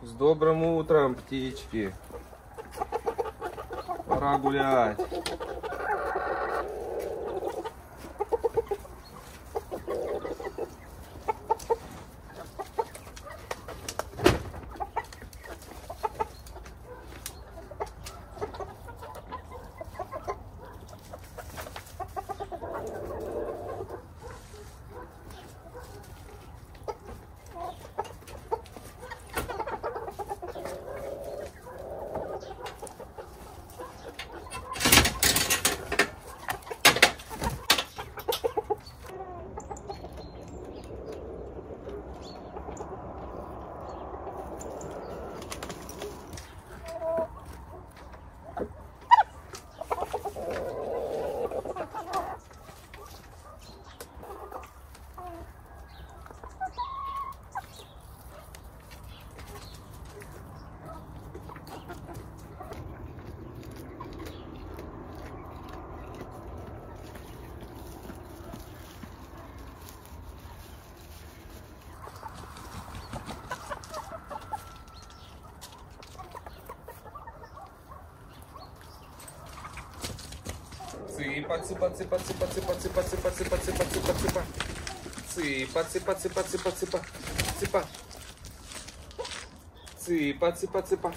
С добрым утром, птички. Пора гулять. Цыпа, цыпа, цыпа, цыпа, цыпа, цыпа, цыпа, цыпа, цыпа, цыпа, цыпа. Цыпа, цыпа, цыпа, цыпа, цыпа, цыпа. Цыпа, цыпа, цыпа.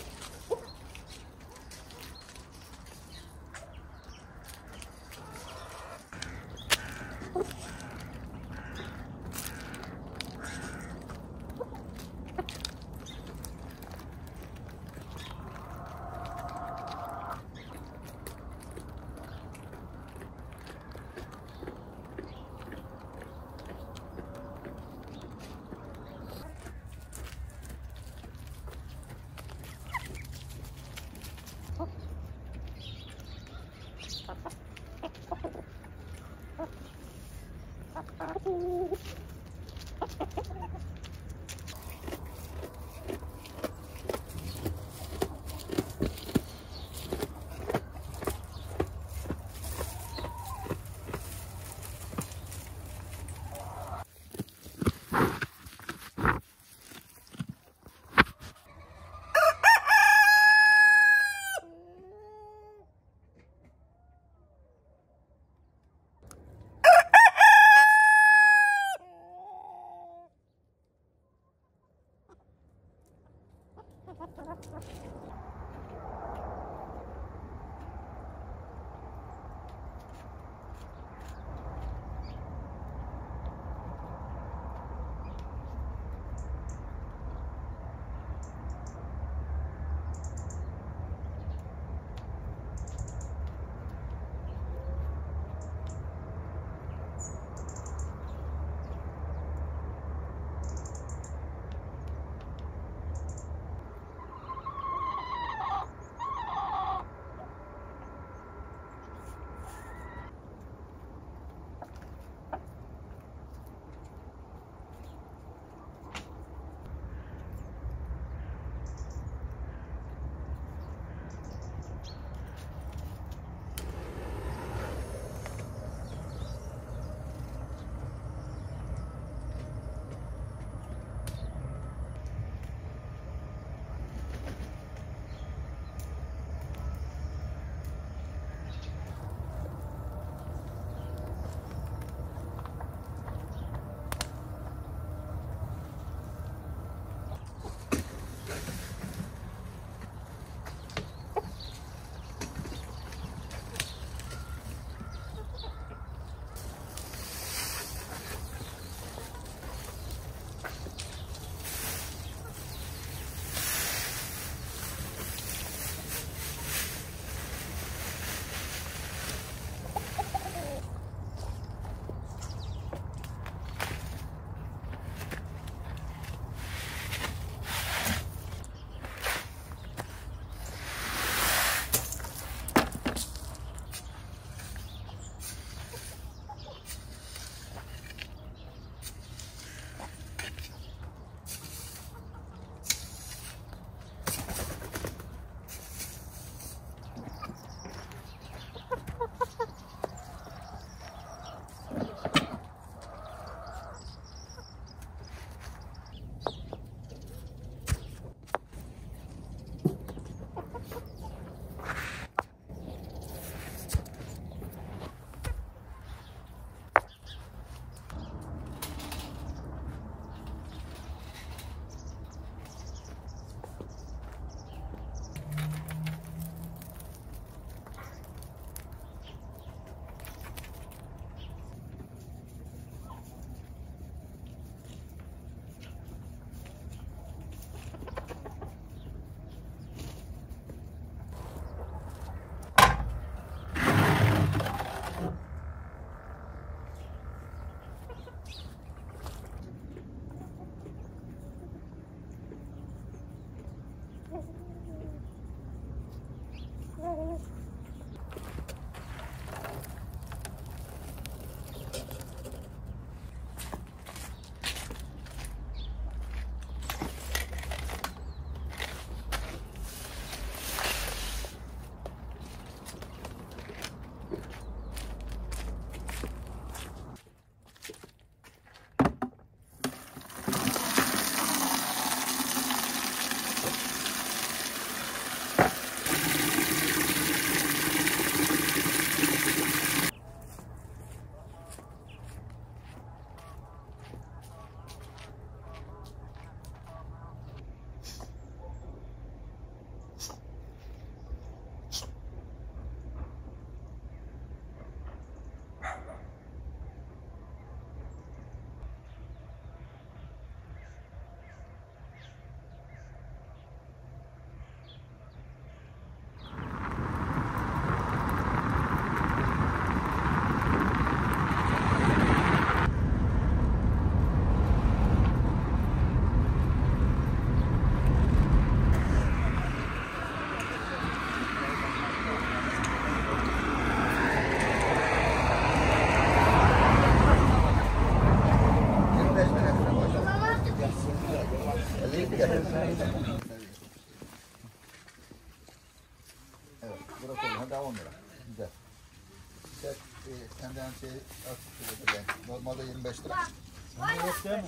Burası oldu. Hadi 10 lira. Güzel. Sen senden şey az şöyle. Normalde 25 lira. Yok değil mi?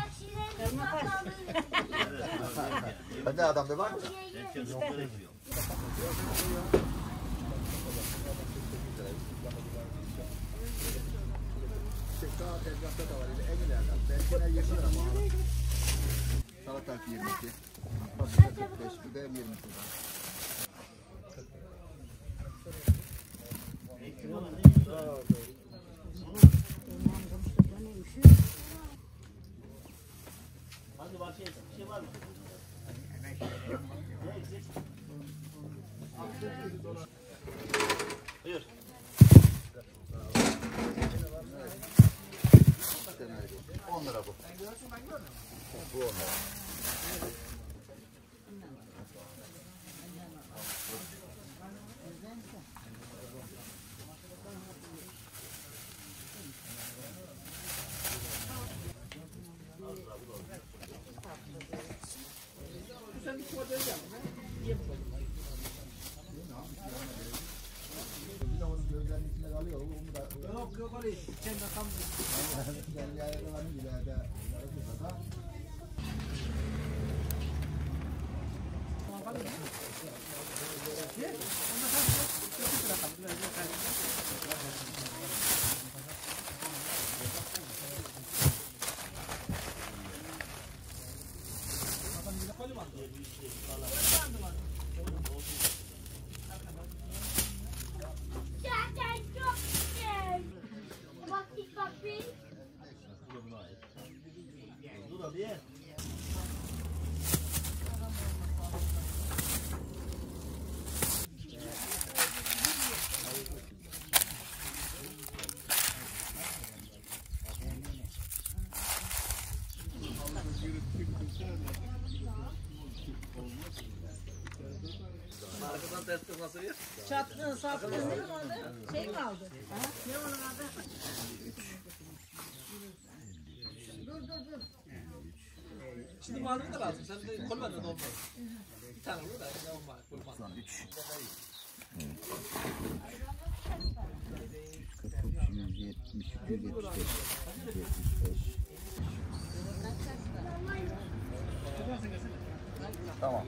Bende adam da var mı? Daha tezgahta da var. En ileriden. Belki 20 lira mı? Salatalık 22. Fasulye 45. Biber 20 lira. Hadi başlayalım. Bir şey var mı? Buyur. $10 lira bu. Bu 10 lira. Bir de onun gözlerinin içinde kalıyor. Onu da Yok öyle. Kendi kalmıyor. belli ayarlarını bile de yaratırsa da Dur abi. Arkadan test nasıl bir? Çattı, sattı. Ne oldu? Şey mi aldı? Ne onun adı? Dur. Şimdi malzeme de lazım. Sen de kolmen de olmaz. Bir tane olur da ne olmaz. Kolmen. 3. 170, 175, 175. Tamam.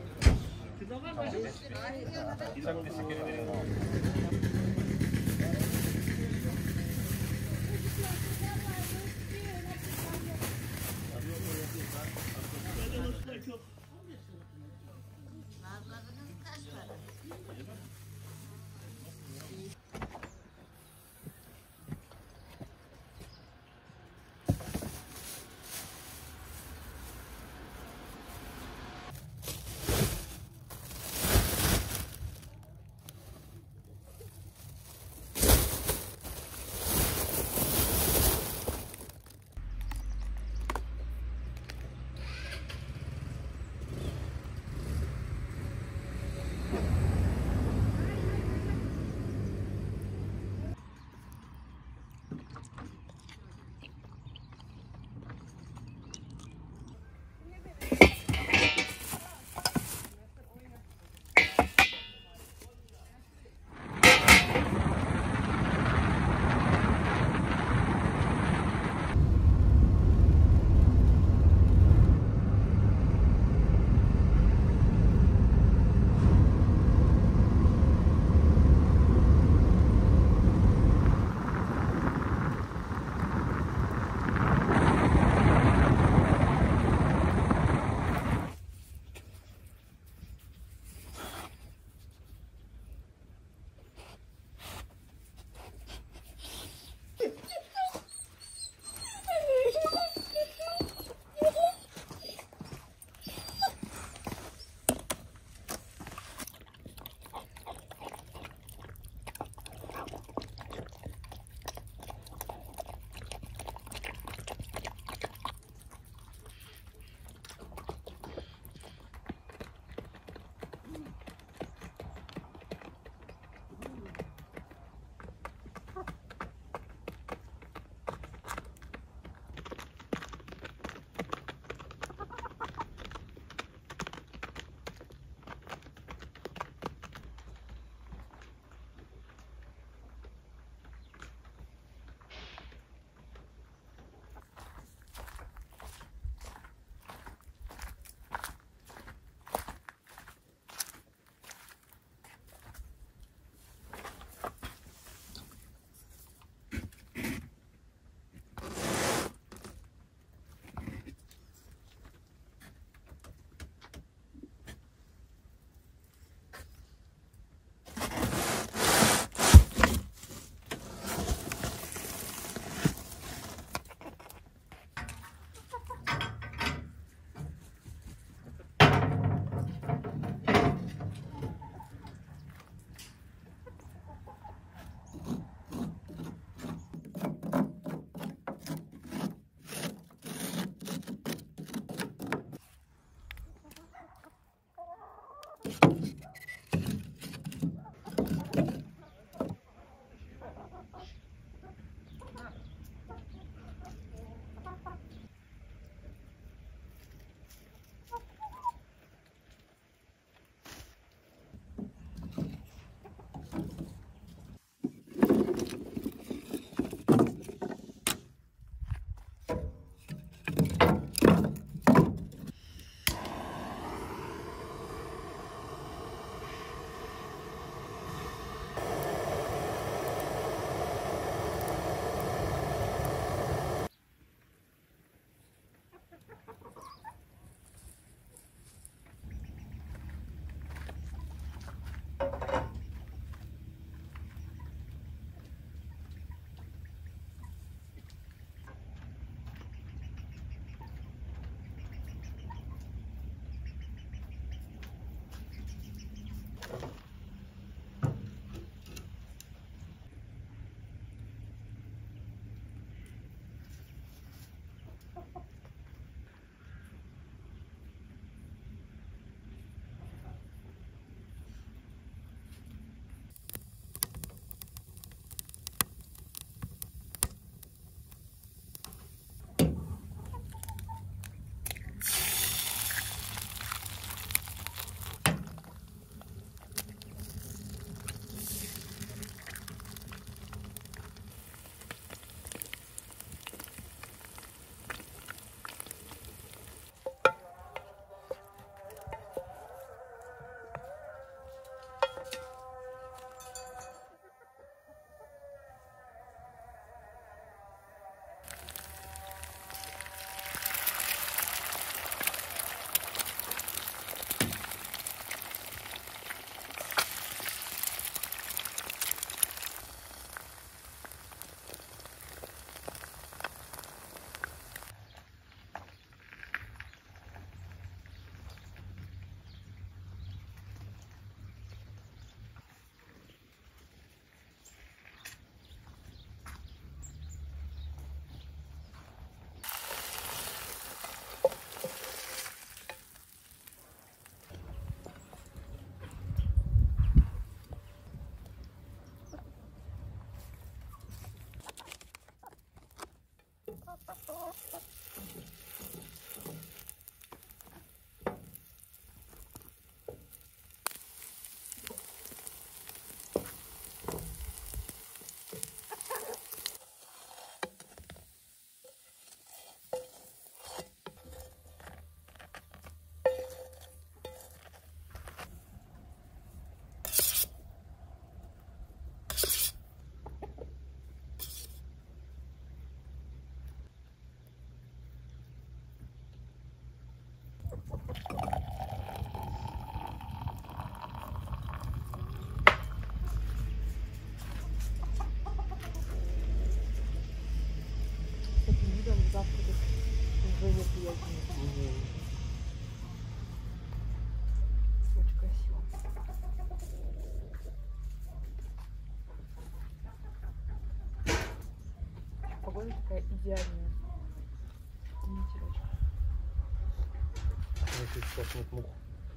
завтракать вдвойне приятнее. Очень красиво. Погода такая идеальная. Ветерочек. Сейчас нет мух.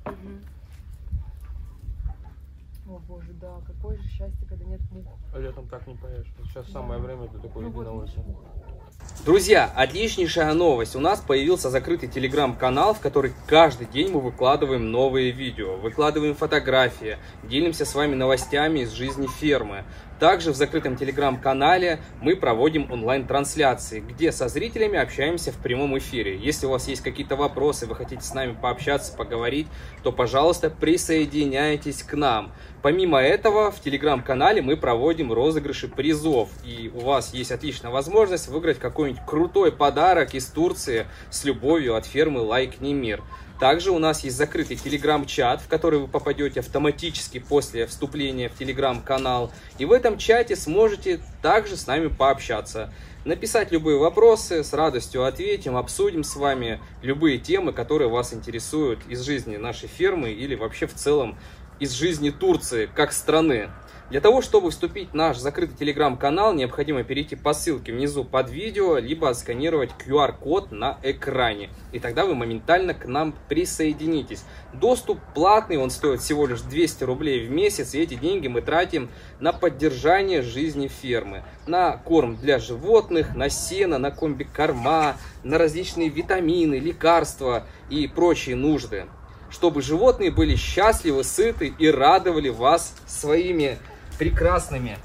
О боже, да, какое же счастье, когда нет мух. А летом так не поешь. Сейчас самое время для такой еды на улице. Друзья, отличнейшая новость. У нас появился закрытый телеграм-канал, в который каждый день мы выкладываем новые видео, выкладываем фотографии, делимся с вами новостями из жизни фермы. Также в закрытом телеграм-канале мы проводим онлайн-трансляции, где со зрителями общаемся в прямом эфире. Если у вас есть какие-то вопросы, вы хотите с нами пообщаться, поговорить, то, пожалуйста, присоединяйтесь к нам. Помимо этого, в телеграм-канале мы проводим розыгрыши призов. И у вас есть отличная возможность выиграть какой-нибудь крутой подарок из Турции с любовью от фермы Лайкни Мир. Также у нас есть закрытый телеграм-чат, в который вы попадете автоматически после вступления в телеграм-канал. И в этом чате сможете также с нами пообщаться. Написать любые вопросы, с радостью ответим, обсудим с вами любые темы, которые вас интересуют из жизни нашей фермы или вообще в целом из жизни Турции как страны. Для того, чтобы вступить в наш закрытый телеграм-канал, необходимо перейти по ссылке внизу под видео, либо отсканировать QR-код на экране. И тогда вы моментально к нам присоединитесь. Доступ платный, он стоит всего лишь 200 рублей в месяц. И эти деньги мы тратим на поддержание жизни фермы. На корм для животных, на сено, на комбикорма, на различные витамины, лекарства и прочие нужды. Чтобы животные были счастливы, сыты и радовали вас своими прекрасными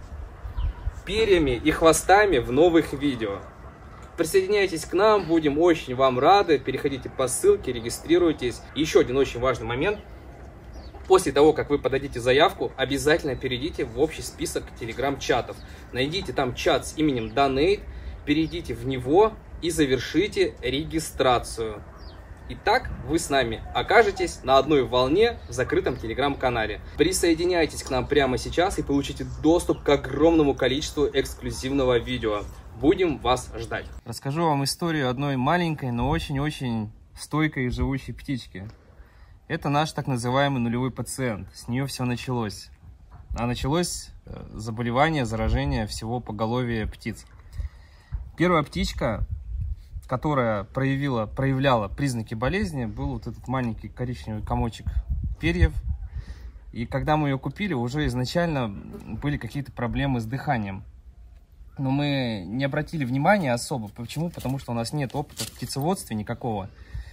перьями и хвостами в новых видео. Присоединяйтесь к нам, будем очень вам рады. Переходите по ссылке, регистрируйтесь. Еще один очень важный момент. После того, как вы подадите заявку, обязательно перейдите в общий список телеграм-чатов. Найдите там чат с именем Donate, перейдите в него и завершите регистрацию. Итак, вы с нами окажетесь на одной волне в закрытом телеграм-канале. Присоединяйтесь к нам прямо сейчас и получите доступ к огромному количеству эксклюзивного видео. Будем вас ждать. Расскажу вам историю одной маленькой, но очень-очень стойкой и живучей птички. Это наш так называемый нулевой пациент. С нее все началось. А началось заболевание, заражение всего поголовья птиц. Первая птичка, которая проявляла признаки болезни, был вот этот маленький коричневый комочек перьев. И когда мы ее купили, уже изначально были какие-то проблемы с дыханием. Но мы не обратили внимания особо. Почему? Потому что у нас нет опыта в птицеводстве никакого.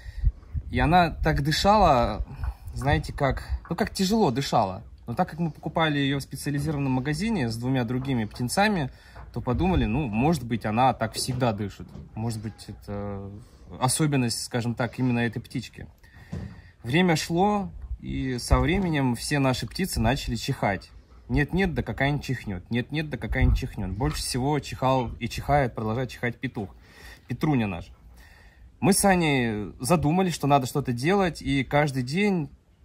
И она так дышала, знаете, как тяжело дышала. Но так как мы покупали ее в специализированном магазине с двумя другими птенцами, то подумали, ну, может быть, она так всегда дышит. Может быть, это особенность, скажем так, именно этой птички. Время шло, и со временем все наши птицы начали чихать. Нет-нет, да какая-нибудь чихнет. Нет-нет, да какая-нибудь чихнет. Больше всего чихал и чихает, продолжает чихать петух. Петруня наш. Мы с Аней задумались, что надо что-то делать, и каждый день,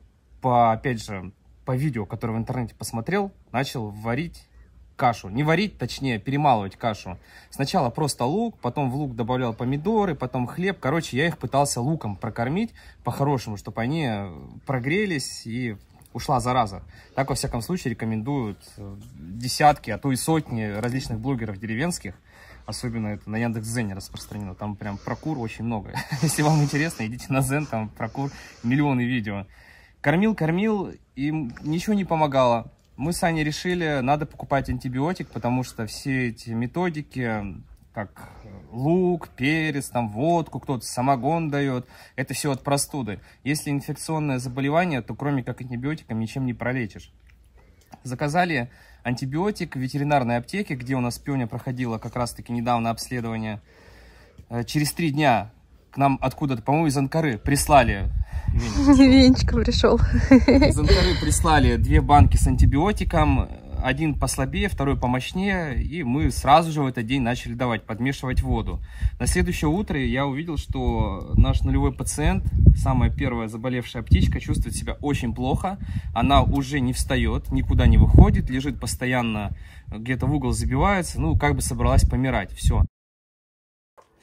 опять же, по видео, которое в интернете посмотрел, начал варить кашу. Не варить, точнее, перемалывать кашу. Сначала просто лук, потом в лук добавлял помидоры, потом хлеб. Короче, я их пытался луком прокормить по-хорошему, чтобы они прогрелись и ушла зараза. Так, во всяком случае, рекомендуют десятки, а то и сотни различных блогеров деревенских. Особенно это на Яндекс.Дзене распространено. Там прям про кур очень много. Если вам интересно, идите на Дзен, там про кур миллионы видео. Кормил, и ничего не помогало. Мы с Аней решили, надо покупать антибиотик, потому что все эти методики, как лук, перец, там водку, кто-то самогон дает, это все от простуды. Если инфекционное заболевание, то кроме как антибиотиком ничем не пролечишь. Заказали антибиотик в ветеринарной аптеке, где у нас Пёня проходила как раз-таки недавно обследование. Через 3 дня к нам откуда-то, по-моему, из Анкары прислали... Венечка пришел. Из Анкары прислали 2 банки с антибиотиком. Один послабее, второй помощнее. И мы сразу же в этот день начали давать, подмешивать воду. На следующее утро я увидел, что наш нулевой пациент, самая первая заболевшая птичка, чувствует себя очень плохо. Она уже не встает, никуда не выходит, лежит постоянно, где-то в угол забивается. Ну, как бы собралась помирать. Все.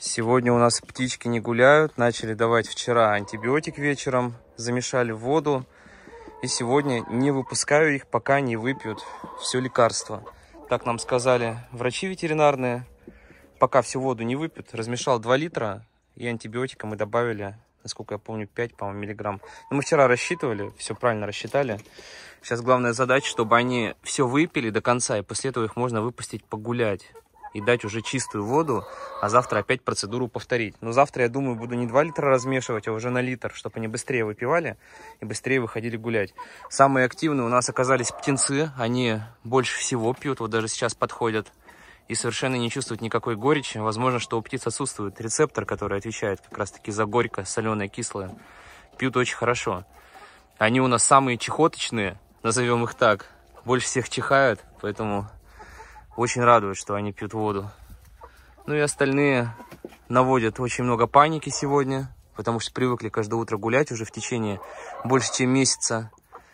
Сегодня у нас птички не гуляют. Начали давать вчера антибиотик вечером. Замешали в воду. И сегодня не выпускаю их, пока не выпьют все лекарство. Так нам сказали врачи ветеринарные. Пока всю воду не выпьют. Размешал 2 литра. И антибиотика мы добавили, насколько я помню, 5, по-моему, миллиграмм. Но мы вчера рассчитывали. Все правильно рассчитали. Сейчас главная задача, чтобы они все выпили до конца. И после этого их можно выпустить погулять. И дать уже чистую воду, а завтра опять процедуру повторить. Но завтра, я думаю, буду не 2 литра размешивать, а уже на литр, чтобы они быстрее выпивали и быстрее выходили гулять. Самые активные у нас оказались птенцы. Они больше всего пьют, вот даже сейчас подходят. И совершенно не чувствуют никакой горечи. Возможно, что у птиц отсутствует рецептор, который отвечает как раз-таки за горькое, соленое, кислое. Пьют очень хорошо. Они у нас самые чехоточные, назовем их так. Больше всех чихают, поэтому... Очень радует, что они пьют воду. Ну и остальные наводят очень много паники сегодня, потому что привыкли каждое утро гулять уже в течение больше, чем месяца.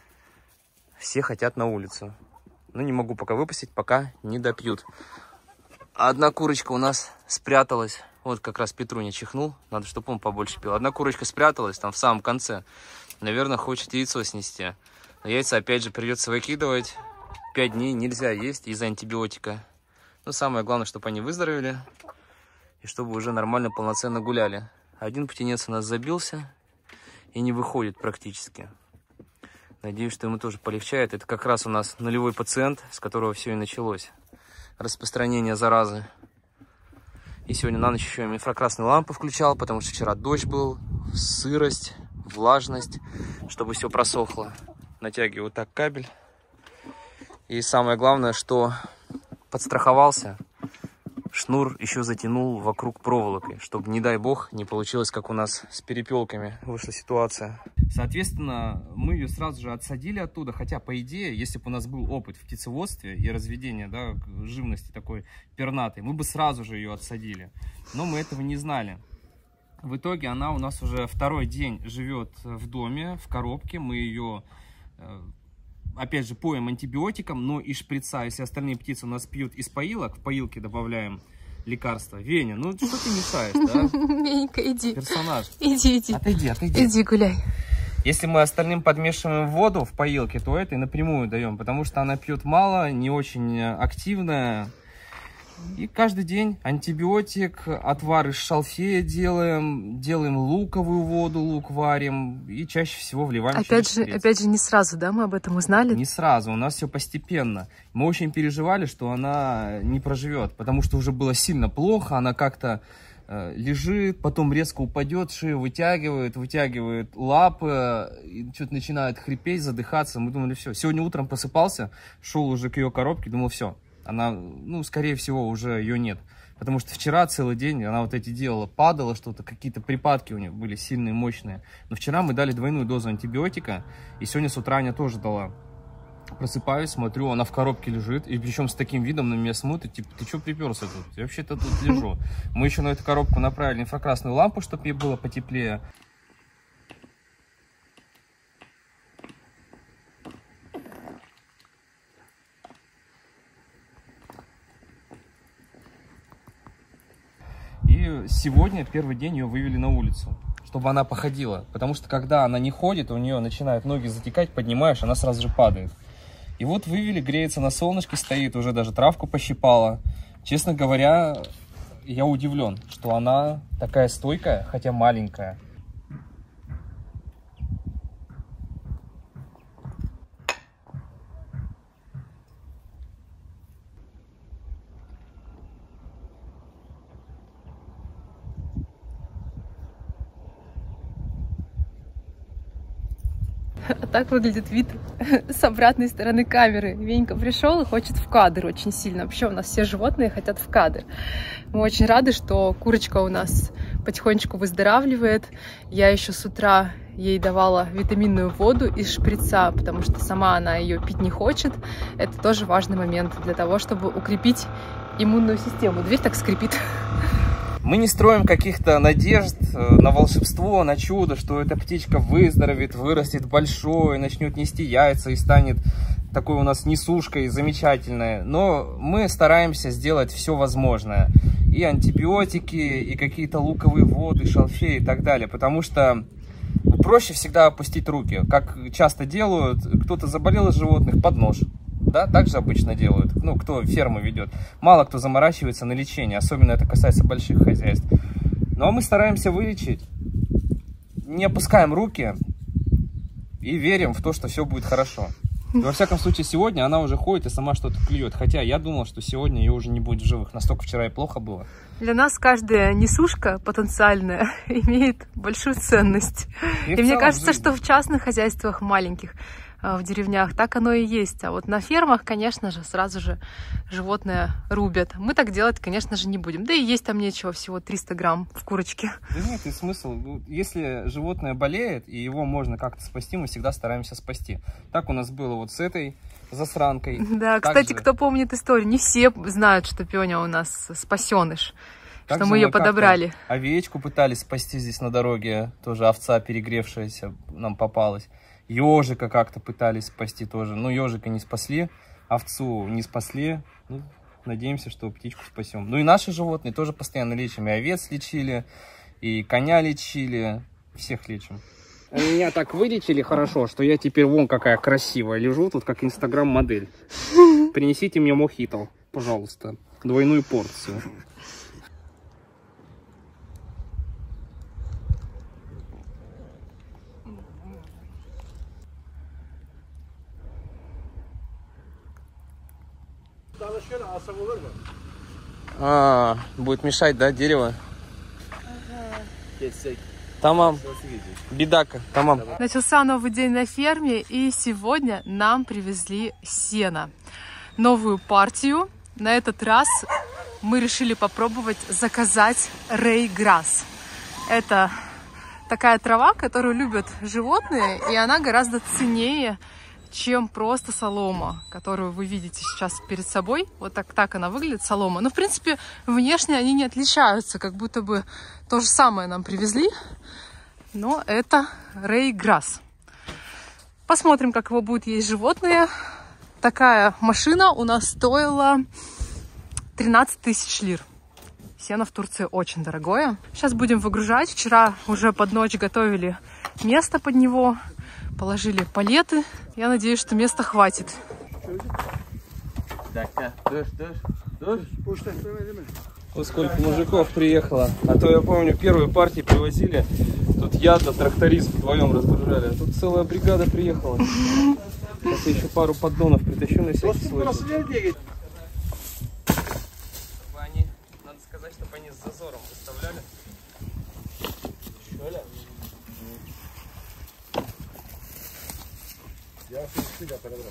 Все хотят на улицу. Но не могу пока выпустить, пока не допьют. Одна курочка у нас спряталась. Вот как раз Петруня чихнул. Надо, чтобы он побольше пил. Одна курочка спряталась там в самом конце. Наверное, хочет яйцо снести. Но яйца опять же придется выкидывать. 5 дней нельзя есть из-за антибиотика. Но самое главное, чтобы они выздоровели и чтобы уже нормально, полноценно гуляли. Один птенец у нас забился и не выходит практически. Надеюсь, что ему тоже полегчает. Это как раз у нас нулевой пациент, с которого все и началось. Распространение заразы. И сегодня на ночь еще инфракрасную лампу включал, потому что вчера дождь был, сырость, влажность, чтобы все просохло. Натягиваю вот так кабель. И самое главное, что подстраховался, шнур еще затянул вокруг проволокой, чтобы, не дай бог, не получилось, как у нас с перепелками вышла ситуация. Соответственно, мы ее сразу же отсадили оттуда, хотя, по идее, если бы у нас был опыт в птицеводстве и разведения, да, живности такой пернатой, мы бы сразу же ее отсадили. Но мы этого не знали. В итоге она у нас уже 2-й день живет в доме, в коробке. Мы ее... опять же, поем антибиотиком, но и шприца. Если остальные птицы у нас пьют из поилок, в поилки добавляем лекарства. Веня, ну что ты мешаешь, да? Венька, иди. Персонаж. Иди. Отойди. Иди гуляй. Если мы остальным подмешиваем воду в поилке, то этой напрямую даем, потому что она пьет мало, не очень активная. И каждый день антибиотик, отвар из шалфея делаем луковую воду, лук варим и чаще всего вливаем. Опять же, не сразу, да, мы об этом узнали? Не сразу, у нас все постепенно. Мы очень переживали, что она не проживет, потому что уже было сильно плохо, она как-то лежит, потом резко упадет, шею вытягивает лапы, и что-то начинает хрипеть, задыхаться. Мы думали, все. Сегодня утром просыпался, шел уже к ее коробке, думал, все. Она, ну, скорее всего, уже ее нет. Потому что вчера целый день она вот эти делала, падала что-то, какие-то припадки у нее были сильные, мощные. Но вчера мы дали 2-ю дозу антибиотика, и сегодня с утра Аня тоже дала. Просыпаюсь, смотрю, она в коробке лежит, и причем с таким видом на меня смотрит, типа, ты что приперся тут? Я вообще-то тут лежу. Мы еще на эту коробку направили инфракрасную лампу, чтобы ей было потеплее. И сегодня, 1-й день, ее вывели на улицу, чтобы она походила. Потому что, когда она не ходит, у нее начинают ноги затекать, поднимаешь, она сразу же падает. И вот вывели, греется на солнышке, стоит, уже даже травку пощипала. Честно говоря, я удивлен, что она такая стойкая, хотя маленькая. Так выглядит вид с обратной стороны камеры. Венька пришел и хочет в кадр очень сильно. Вообще у нас все животные хотят в кадр. Мы очень рады, что курочка у нас потихонечку выздоравливает. Я еще с утра ей давала витаминную воду из шприца, потому что сама она ее пить не хочет. Это тоже важный момент для того, чтобы укрепить иммунную систему. Дверь так скрипит. Мы не строим каких-то надежд на волшебство, на чудо, что эта птичка выздоровеет, вырастет большой, начнет нести яйца и станет такой у нас несушкой замечательной. Но мы стараемся сделать все возможное. и антибиотики, и какие-то луковые воды, шалфей и так далее. Потому что проще всегда опустить руки. Как часто делают, кто-то заболел из животных, под нож. Да, так же обычно делают, ну, кто ферму ведет. Мало кто заморачивается на лечение, особенно это касается больших хозяйств. Но мы стараемся вылечить, не опускаем руки и верим в то, что все будет хорошо. И во всяком случае, сегодня она уже ходит и сама что-то клюет. Хотя я думал, что сегодня ее уже не будет в живых. Настолько вчера и плохо было. Для нас каждая несушка потенциальная имеет большую ценность. И мне кажется, что в частных хозяйствах маленьких, в деревнях, так оно и есть. А вот на фермах, конечно же, сразу же животное рубят. Мы так делать, конечно же, не будем. Да и есть там нечего, всего 300 грамм в курочке. Да нет, и смысл. Если животное болеет, и его можно как-то спасти, мы всегда стараемся спасти. Так у нас было вот с этой засранкой. Да, кстати, кто помнит историю, не все знают, что Пёня у нас спасеныш. Что мы ее подобрали. Овечку пытались спасти здесь на дороге. Тоже овца перегревшаяся нам попалась. Ежика как-то пытались спасти тоже. Ну, ежика не спасли, овцу не спасли. Ну, надеемся, что птичку спасем. Ну и наши животные тоже постоянно лечим. И овец лечили, и коня лечили. Всех лечим. Меня так вылечили хорошо, что я теперь вон какая красивая. Лежу тут как инстаграм-модель. Принесите мне мохито, пожалуйста. Двойную порцию. Будет мешать, да, дерево? Тамам. Бедака. Тамам. Начался новый день на ферме, и сегодня нам привезли сено. Новую партию. На этот раз мы решили попробовать заказать рейграсс. Это такая трава, которую любят животные, и она гораздо ценнее, чем просто солома, которую вы видите сейчас перед собой. Вот так она выглядит, солома. Но, в принципе, внешне они не отличаются, как будто бы то же самое нам привезли. Но это рейграсс. Посмотрим, как его будут есть животные. Такая машина у нас стоила 13 тысяч лир. Сено в Турции очень дорогое. Сейчас будем выгружать. Вчера уже под ночь готовили место под него. Положили палеты. Я надеюсь, что места хватит. Вот сколько мужиков приехало. А то я помню, первые партии привозили. Тут я-то тракторист вдвоем разгружали. А тут целая бригада приехала. Сейчас я еще пару поддонов притащу на всякий случай. Надо сказать, чтобы они с зазором выставляли. Я всегда перебрал.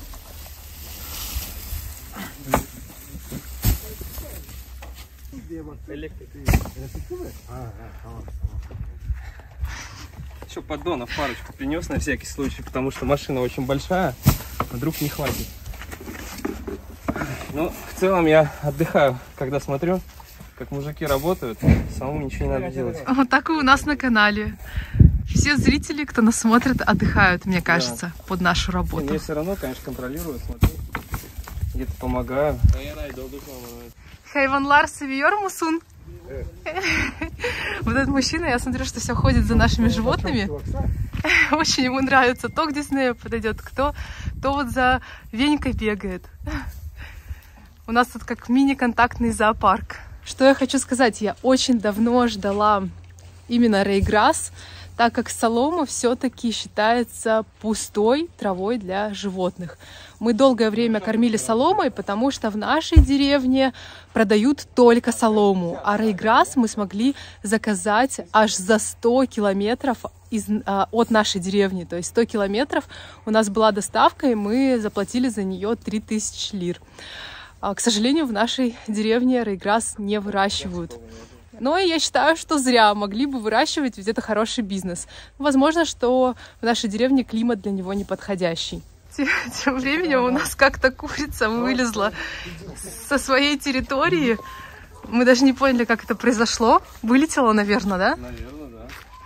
Еще поддонов парочку принес на всякий случай, потому что машина очень большая, вдруг не хватит. Ну, в целом я отдыхаю, когда смотрю, как мужики работают, самому ничего не надо делать. Вот так и у нас на канале. Все зрители, кто нас смотрит, отдыхают, мне кажется, да, под нашу работу. Я все равно, конечно, контролирую, смотрю, где-то помогаю. Хайванлар Савиор Мусун. Вот этот мужчина, я смотрю, что все ходит за нашими животными. Очень ему нравится. То к Диснею подойдет, то вот за Венькой бегает. У нас тут как мини-контактный зоопарк. Что я хочу сказать, я очень давно ждала именно рейграсс, так как солома все-таки считается пустой травой для животных. Мы долгое время кормили соломой, потому что в нашей деревне продают только солому, а рейграсс мы смогли заказать аж за 100 километров от нашей деревни. То есть 100 километров у нас была доставка, и мы заплатили за нее 3000 лир. К сожалению, в нашей деревне рейграсс не выращивают. Но я считаю, что зря, могли бы выращивать, ведь это хороший бизнес. Возможно, что в нашей деревне климат для него неподходящий. Тем временем у нас как-то курица вылезла со своей территории. Мы даже не поняли, как это произошло. Вылетела, наверное, да? Наверное, да.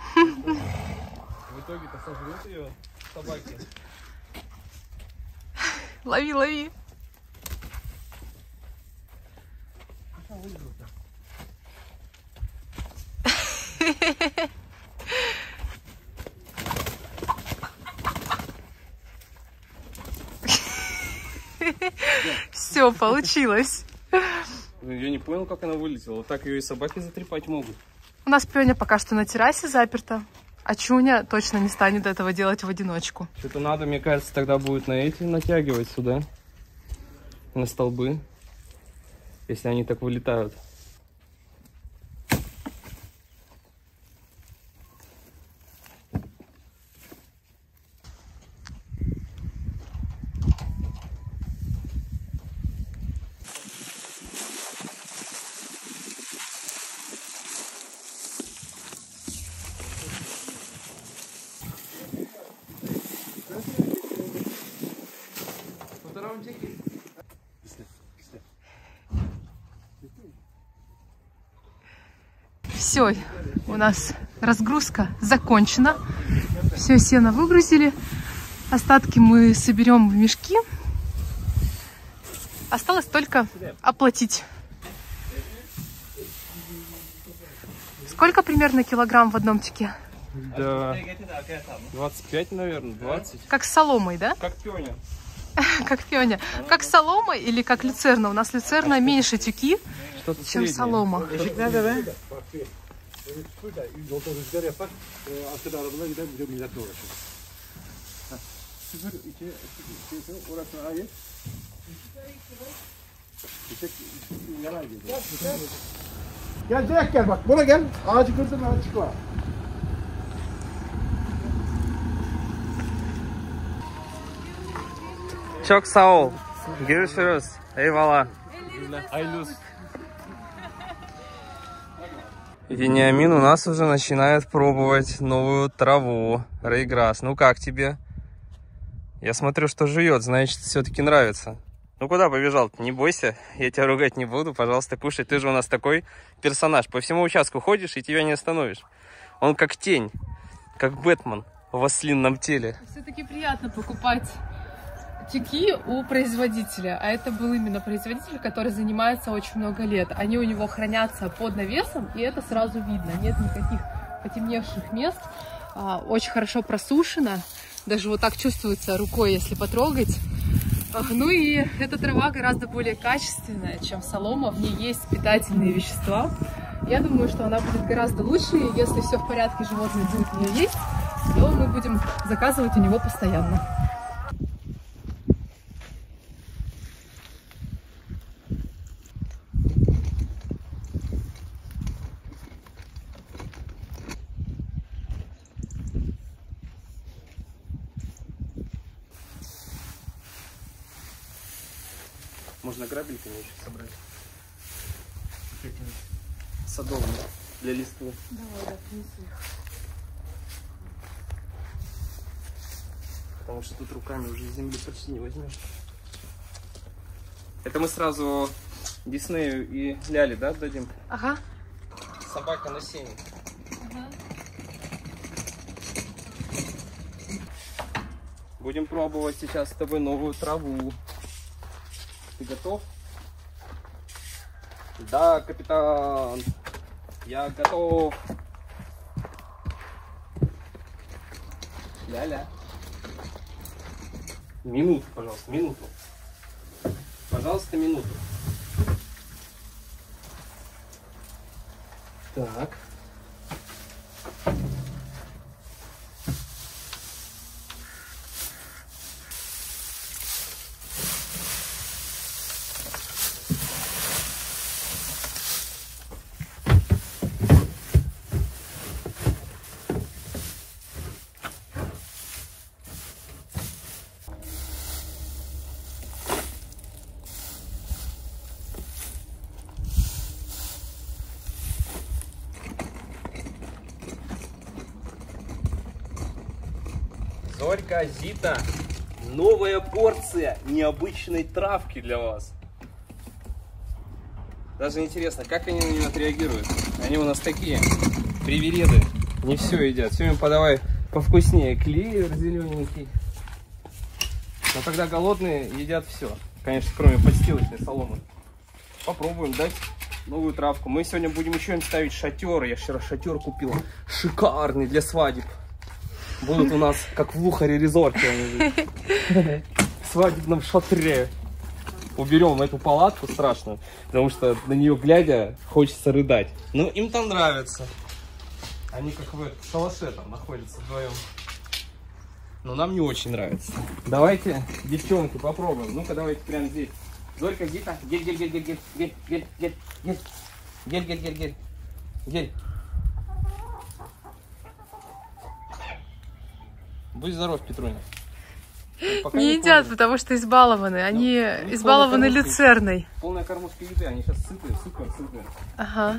В итоге-то сожрут ее собаки. Лови, лови. Все, получилось. Я не понял, как она вылетела. Так ее и собаки затрепать могут. У нас Пёня пока что на террасе заперта, а Чуня точно не станет этого делать в одиночку. Что-то надо, мне кажется, тогда будет на эти натягивать сюда. На столбы. Если они так вылетают. Все, у нас разгрузка закончена. Все сено выгрузили. Остатки мы соберем в мешки. Осталось только оплатить. Сколько примерно килограмм в одном тюке? Да, 25, наверное, 20. Как с соломой, да? Как Пёня. Как Пёня. Как солома или как люцерна? У нас люцерна меньше тюки, чем солома. Gel direkt gel bak. Buna gel. Ağacı kırdın ağacı var. Çok sağ ol. Görüşürüz. Eyvallah. Айлюс. Вениамин у нас уже начинает пробовать новую траву. Рейграсс. Ну как тебе? Я смотрю, что жует, значит, все-таки нравится. Ну куда побежал-то? Не бойся, я тебя ругать не буду. Пожалуйста, кушай. Ты же у нас такой персонаж. По всему участку ходишь и тебя не остановишь. Он как тень, как Бэтмен в ослинном теле. Все-таки приятно покупать тюки у производителя, а это был именно производитель, который занимается очень много лет. Они у него хранятся под навесом, и это сразу видно. Нет никаких потемневших мест, очень хорошо просушено, даже вот так чувствуется рукой, если потрогать. Ну и эта трава гораздо более качественная, чем солома, в ней есть питательные вещества. Я думаю, что она будет гораздо лучше, и если все в порядке, животные будут ее есть, то мы будем заказывать у него постоянно. Можно грабельками еще собрать. Садовые для листвы. Давай, да, принеси их. Потому что тут руками уже земли почти не возьмешь. Это мы сразу Диснею и Ляле, да, дадим? Ага. Собака на сене. Ага. Будем пробовать сейчас с тобой новую траву. Ты готов? Да, капитан. Я готов. Ля-ля. Минуту, пожалуйста, минуту. Пожалуйста, минуту. Так. Зорька, Зита, новая порция необычной травки для вас. Даже интересно, как они на нее отреагируют. Они у нас такие привереды, не все едят. Сегодня подавай повкуснее, клевер зелененький. Но когда голодные, едят все. Конечно, кроме подстилочной соломы. Попробуем дать новую травку. Мы сегодня будем еще им ставить шатер. Я вчера шатер купил шикарный для свадеб. Будут у нас, как в Лухаре резорте, в свадебном шатре. уберем эту палатку страшную, потому что на нее глядя хочется рыдать. Ну, им там нравится. Они как в шалаше там находятся вдвоем. Но нам не очень нравится. Давайте, девчонки, попробуем. Ну-ка, давайте прямо здесь. Зорька, где-то. Гель. Будь здоров, Петруня. Пока Не едят, потому что избалованы. Они избалованы люцерной. Полная кормушка еды, они сейчас сытые, супер сытые. Ага.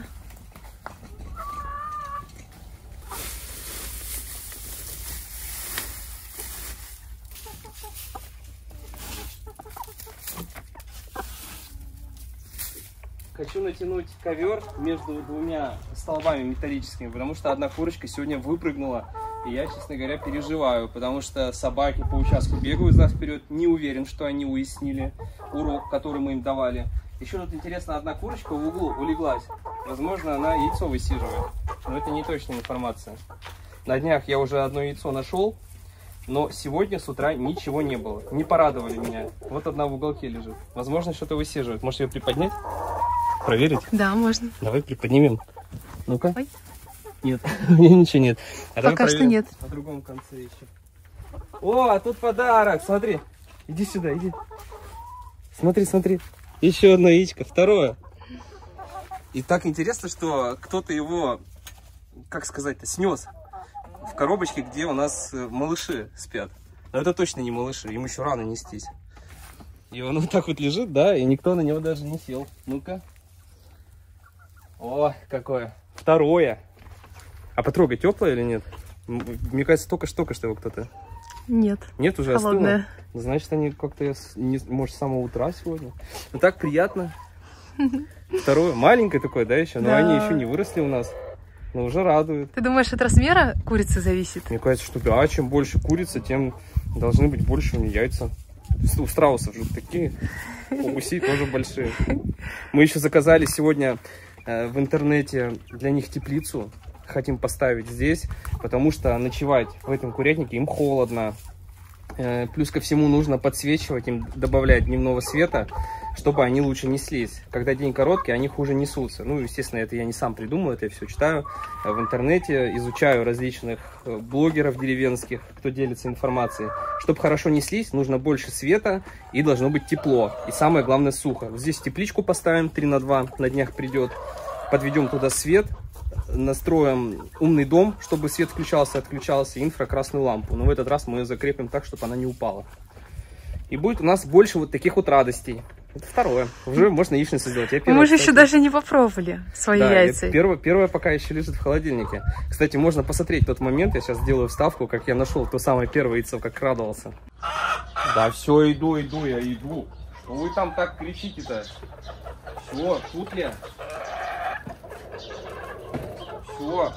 Хочу натянуть ковер между двумя столбами металлическими, потому что одна курочка сегодня выпрыгнула. И я, честно говоря, переживаю, потому что собаки по участку бегают за вперед. Не уверен, что они уяснили урок, который мы им давали. Еще тут интересно, одна курочка в углу улеглась. Возможно, она яйцо высиживает. Но это не точная информация. На днях я уже одно яйцо нашел, но сегодня с утра ничего не было. Не порадовали меня. Вот одна в уголке лежит. Возможно, что-то высиживает. Может, ее приподнять? Проверить? Да, можно. Давай приподнимем. Ну-ка. Ой. Нет, у меня ничего нет. А Пока что нет. На другом конце еще. О, а тут подарок, смотри. Иди сюда, иди. Смотри. Еще одно яичко, второе. И так интересно, что кто-то его, как сказать-то, снес в коробочке, где у нас малыши спят. Но это точно не малыши, им еще рано нестись. И он вот так вот лежит, да, и никто на него даже не сел. Ну-ка. О, какое. Второе. А потрогай, теплое или нет? Мне кажется, только что его кто-то. Нет. Нет, уже холодное. Остыло. Значит, они как-то, может, с самого утра сегодня. Ну так приятно. Второе. Маленькое такое, да, еще? Но да. Они еще не выросли у нас. Но уже радует. Ты думаешь, от размера курицы зависит? Мне кажется, что да, чем больше курица, тем должны быть больше у нее яйца. У страусов же такие. У гусей тоже большие. Мы еще заказали сегодня в интернете для них теплицу. Хотим поставить здесь, потому что ночевать в этом курятнике им холодно. Плюс ко всему нужно подсвечивать, им добавлять дневного света, чтобы они лучше неслись. Когда день короткий, они хуже несутся. Ну, естественно, это я не сам придумал, это я все читаю в интернете, изучаю различных блогеров деревенских, кто делится информацией. Чтобы хорошо неслись, нужно больше света и должно быть тепло. И самое главное, сухо. Вот здесь тепличку поставим 3 на 2, на днях придет. Подведем туда свет. Настроим умный дом, чтобы свет включался, отключался, и инфракрасную лампу. Но в этот раз мы ее закрепим так, чтобы она не упала. И будет у нас больше вот таких вот радостей. Это второе. Уже можно яичницу сделать. Мы же еще даже не попробовали свои яйца. Первое пока еще лежит в холодильнике. Кстати, можно посмотреть тот момент. Я сейчас сделаю вставку, как я нашел то самое первое яйцо, как радовался. Да все, иду, я иду. Что вы там так кричите-то? Все, тут я. Все.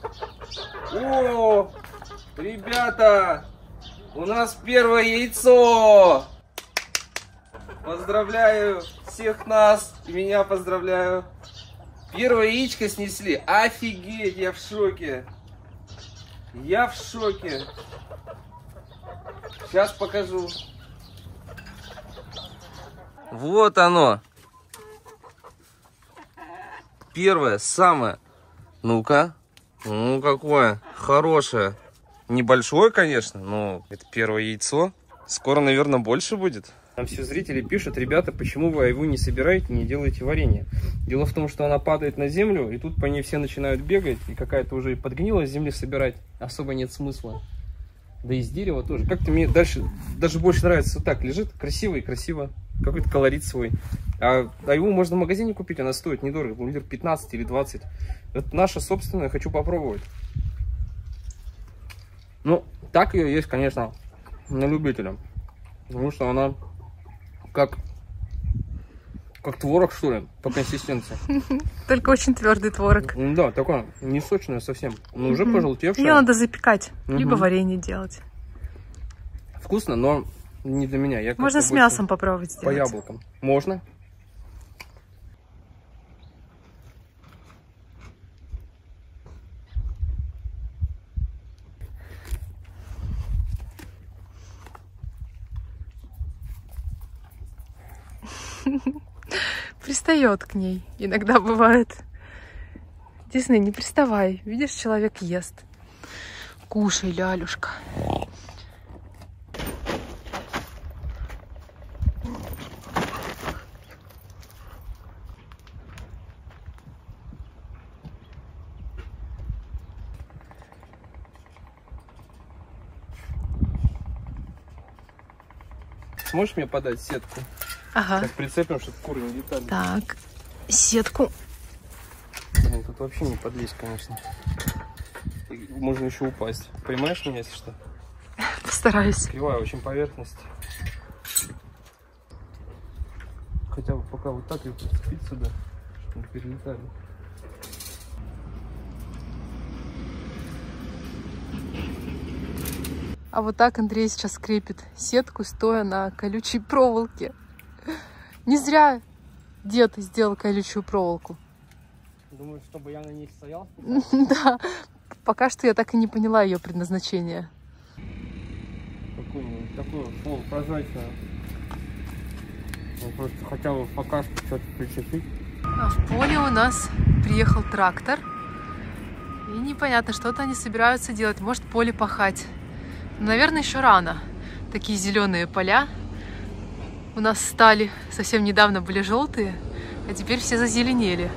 О, ребята, у нас первое яйцо. Поздравляю всех нас, и меня поздравляю. Первое яичко снесли. Офигеть, я в шоке. Я в шоке. Сейчас покажу. Вот оно. Первое, самое. Ну-ка. Ну, какое хорошее. Небольшое, конечно, но это первое яйцо. Скоро, наверное, больше будет. Там все зрители пишут: ребята, почему вы айву не собираете, не делаете варенье? Дело в том, что она падает на землю, и тут по ней все начинают бегать, и какая-то уже подгнила с земли собирать особо нет смысла. Да и с дерева тоже. Как-то мне дальше даже больше нравится вот так лежит, красиво и красиво. Какой-то колорит свой. А айву можно в магазине купить, она стоит недорого, литр 15 или 20. Это наша собственная, хочу попробовать. Ну, так ее есть, конечно, на любителя. Потому что она как творог, что ли, по консистенции. Только очень твердый творог. Да, такое не сочное совсем, но уже пожелтевшее. Ее надо запекать, либо варенье делать. Вкусно, но не для меня. Я можно с мясом попробовать сделать. По яблокам. Можно. пристает к ней. Иногда бывает. Дисней, не приставай. Видишь, человек ест. Кушай, лялюшка. Сможешь мне подать сетку? Ага. Так прицепим, чтобы куры не летали. Так, сетку. Блин, тут вообще не подлезть, конечно. И можно еще упасть. Понимаешь меня, если что? Постараюсь. Кривая очень поверхность. Хотя бы пока вот так ее прицепить сюда, чтобы не перелетали. А вот так Андрей сейчас крепит сетку, стоя на колючей проволоке. Не зря дед сделал колючую проволоку. Думаю, чтобы я на ней стоял? Да, пока что я так и не поняла ее предназначение. Такую полупрозрачную. Просто хотя бы пока что что-то прицепить. А в поле у нас приехал трактор. И непонятно, что-то они собираются делать. Может, поле пахать. Наверное, еще рано. Такие зеленые поля у нас стали. Совсем недавно были желтые, а теперь все зазеленели.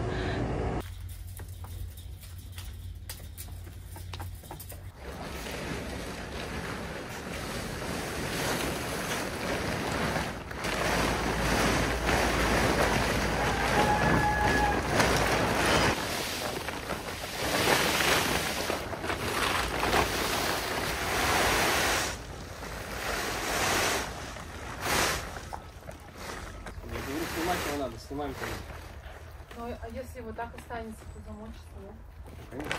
Снимаем. Ну, а если вот так останется, то замочится,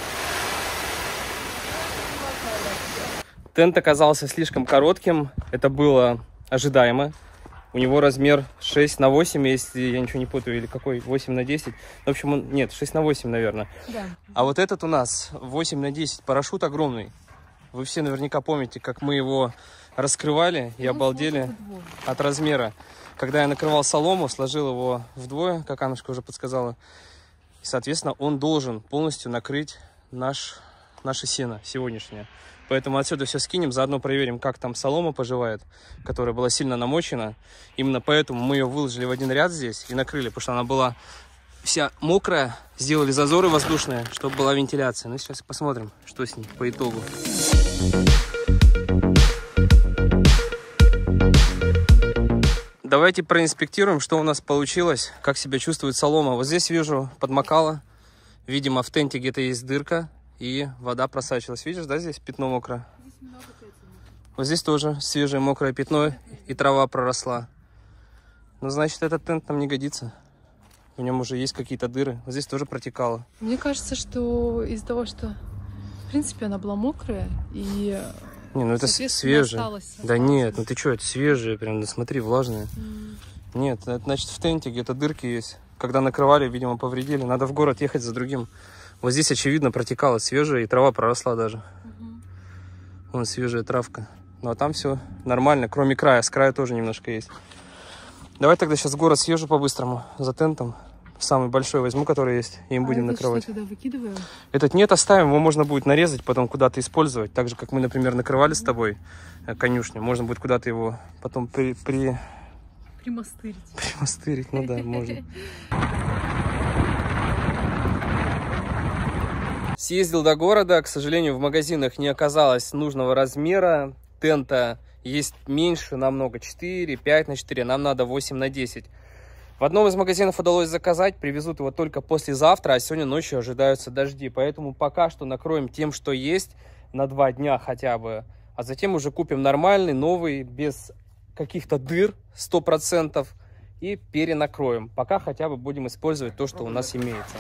да? Тент оказался слишком коротким. Это было ожидаемо. У него размер 6 на 8, если я ничего не путаю, или какой, 8 на 10. В общем, он, нет, 6 на 8, наверное. Да. А вот этот у нас 8 на 10, парашют огромный. Вы все наверняка помните, как мы его раскрывали и обалдели от размера. Когда я накрывал солому, сложил его вдвое, как Аннушка уже подсказала. И, соответственно, он должен полностью накрыть наше сено сегодняшнее. Поэтому отсюда все скинем, заодно проверим, как там солома поживает, которая была сильно намочена. Именно поэтому мы ее выложили в один ряд здесь и накрыли, потому что она была вся мокрая. Сделали зазоры воздушные, чтобы была вентиляция. Ну, сейчас посмотрим, что с ней по итогу. Давайте проинспектируем, что у нас получилось, как себя чувствует солома. Вот здесь вижу, подмокала. Видимо, в тенте где-то есть дырка, и вода просачивалась. Видишь, да, здесь пятно мокрое? Вот здесь тоже свежее мокрое пятно, и трава проросла. Ну, значит, этот тент нам не годится. В нем уже есть какие-то дыры. Вот здесь тоже протекало. Мне кажется, что из-за того, что, в принципе, она была мокрая, и... Не, ну это свежее. Да нет, ну ты что, это свежее, прям, да смотри, влажное. Нет, это значит в тенте где-то дырки есть. Когда накрывали, видимо, повредили. Надо в город ехать за другим. Вот здесь, очевидно, протекало свежее, и трава проросла даже. Вон свежая травка. Ну а там все нормально, кроме края. С края тоже немножко есть. Давай тогда сейчас в город съезжу по-быстрому за тентом. Самый большой возьму, который есть, и им будем накрывать. Что, тогда выкидываем? Этот нет, оставим, его можно будет нарезать, потом куда-то использовать. Так же, как мы, например, накрывали с тобой конюшню. Можно будет куда-то его потом примастырить. Примастырить, ну да, можно. Съездил до города, к сожалению, в магазинах не оказалось нужного размера. Тента есть меньше намного, 4, 5 на 4, нам надо 8 на 10. В одном из магазинов удалось заказать, привезут его только послезавтра, а сегодня ночью ожидаются дожди. Поэтому пока что накроем тем, что есть, на 2 дня хотя бы. А затем уже купим нормальный, новый, без каких-то дыр, 100%, и перенакроем. Пока хотя бы будем использовать то, что у нас имеется.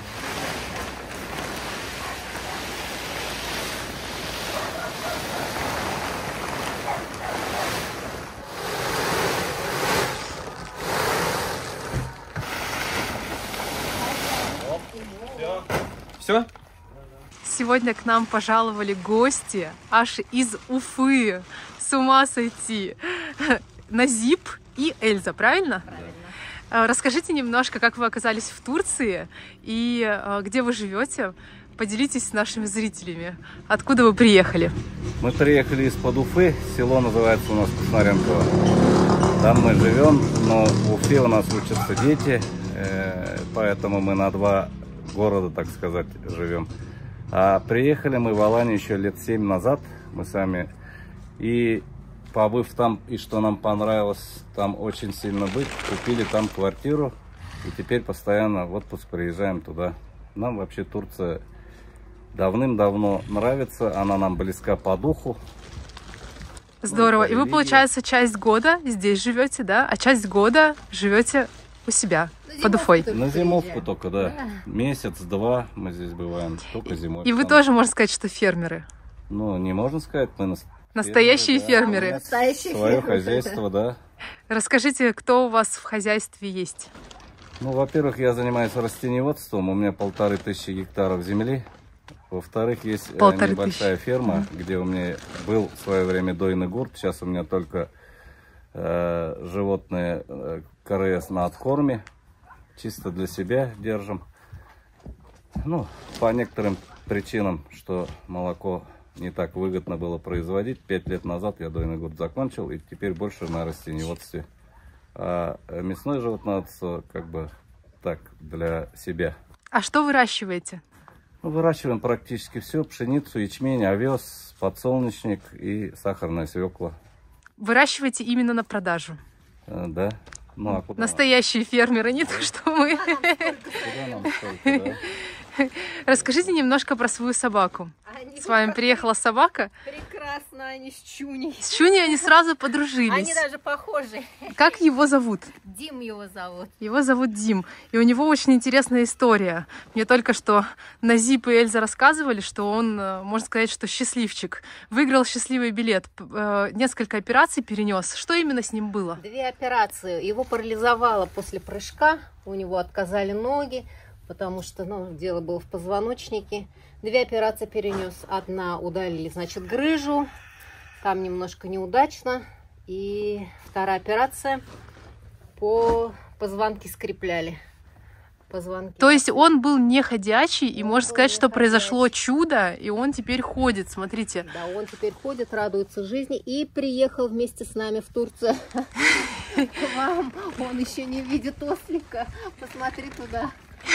Все? Сегодня к нам пожаловали гости аж из Уфы. С ума сойти. Назип и Эльза, правильно? Расскажите немножко, как вы оказались в Турции и где вы живете. Поделитесь с нашими зрителями. Откуда вы приехали? Мы приехали из-под Уфы. Село называется у нас Кушнаренково. Там мы живем, но в Уфе у нас учатся дети, поэтому мы на 2 города, так сказать, живем. А приехали мы в Аланию еще лет 7 назад, мы сами. И побыв там, и что нам понравилось там очень сильно быть, купили там квартиру. И теперь постоянно в отпуск приезжаем туда. Нам вообще Турция давным-давно нравится, она нам близка по духу. Здорово. И вы, получается, часть года здесь живете, да? А часть года живете у себя, под Уфой. На зимовку только, да. Месяц-два мы здесь бываем, только зимой. И вы тоже, можно сказать, что фермеры? Ну, не можно сказать, мы настоящие фермеры. Настоящие свое фермеры. хозяйство, да. Расскажите, кто у вас в хозяйстве есть? Ну, во-первых, я занимаюсь растениеводством, у меня 1500 гектаров земли. Во-вторых, есть небольшая ферма, где у меня был в свое время дойный гурт. Сейчас у меня только животные КРС на откорме. Чисто для себя держим. Ну, по некоторым причинам, что молоко не так выгодно было производить. 5 лет назад я дойный гурт закончил, и теперь больше на растениеводстве. А мясное животноводство как бы так, для себя. А что выращиваете? Ну, выращиваем практически все: пшеницу, ячмень, овес, подсолнечник и сахарная свекла. Выращиваете именно на продажу? Да. Ну, а куда настоящие фермеры, не то что мы. Куда нам столько, да? Расскажите немножко про свою собаку. С вами приехала собака. Прекрасно, они с Чуней. С Чуней они сразу подружились. Они даже похожи. Как его зовут? Дим его зовут. Его зовут Дим. И у него очень интересная история. Мне только что Назип и Эльза рассказывали, что он, можно сказать, что счастливчик. Выиграл счастливый билет. Несколько операций перенес. Что именно с ним было? 2 операции. Его парализовало после прыжка. У него отказали ноги, потому что дело было в позвоночнике. 2 операции перенес. Одна удалили, значит, грыжу. Там немножко неудачно. И 2-я операция по позвонки скрепляли. Позвонки. То есть он был не ходячий, и можно сказать, что произошло чудо, и он теперь ходит, смотрите. Да, он теперь ходит, радуется жизни и приехал вместе с нами в Турцию. К вам. Он еще не видит ослика. Посмотри туда.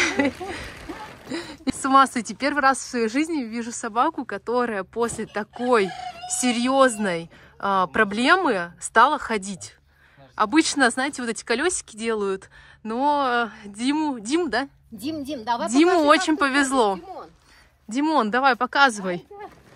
С ума сойти. Первый раз в своей жизни вижу собаку, которая после такой серьезной проблемы стала ходить. Обычно, знаете, вот эти колесики делают, но Диму, да? Дим, давай Диму покажи, очень как ты повезло. ходишь, Димон, давай, показывай.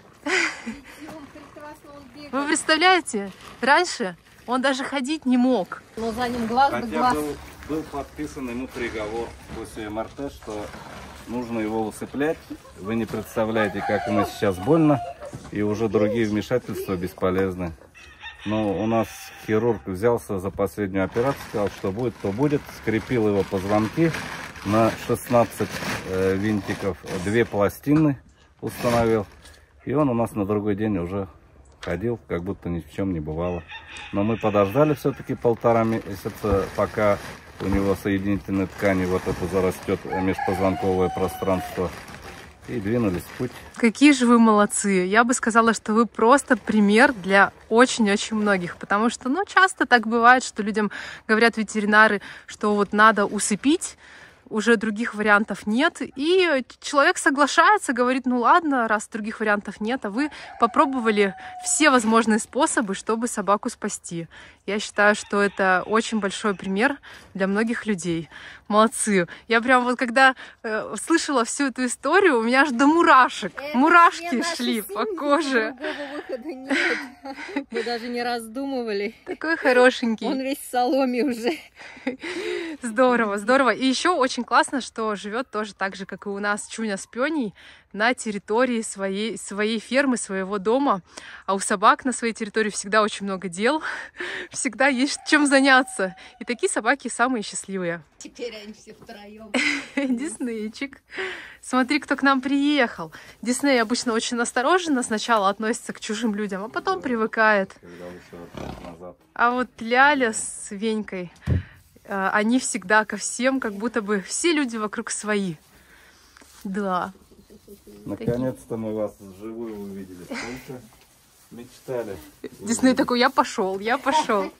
Димон, прекрасно он бегает. Вы представляете, раньше он даже ходить не мог. Но за ним глаз да Хотя глаз. был подписан ему приговор после МРТ, что нужно его усыплять. Вы не представляете, как ему сейчас больно, и уже другие вмешательства бесполезны. Но у нас хирург взялся за последнюю операцию, сказал, что будет, то будет. Скрепил его позвонки на 16 винтиков, 2 пластины установил. И он у нас на другой день уже ходил, как будто ни в чем не бывало. Но мы подождали все-таки 1,5 месяца, пока у него соединительной ткани вот это зарастет межпозвонковое пространство. И двинулись в путь. Какие же вы молодцы. Я бы сказала, что вы просто пример для очень-очень многих. Потому что, часто так бывает, что людям говорят ветеринары, что вот надо усыпить, уже других вариантов нет. И человек соглашается, говорит, ладно, раз других вариантов нет, а вы попробовали все возможные способы, чтобы собаку спасти. Я считаю, что это очень большой пример для многих людей. Молодцы. Я прям вот когда слышала всю эту историю, у меня аж до мурашек. Мурашки шли по коже. Другого выхода нет. Мы даже не раздумывали. Такой хорошенький. Он весь в соломе уже. Здорово, здорово. И еще очень классно, что живет тоже так же, как и у нас Чуня с Пёней, на территории своей фермы, своего дома. А у собак на своей территории всегда очень много дел, всегда есть чем заняться. И такие собаки самые счастливые. Теперь они все втроем. Диснейчик. Смотри, кто к нам приехал. Дисней обычно очень осторожно сначала относится к чужим людям, а потом привыкает. А вот Ляля с Венькой они всегда ко всем, как будто бы все люди вокруг свои. Да. Наконец-то мы вас вживую увидели. Сколько мечтали. Дисней такой, я пошел, я пошел.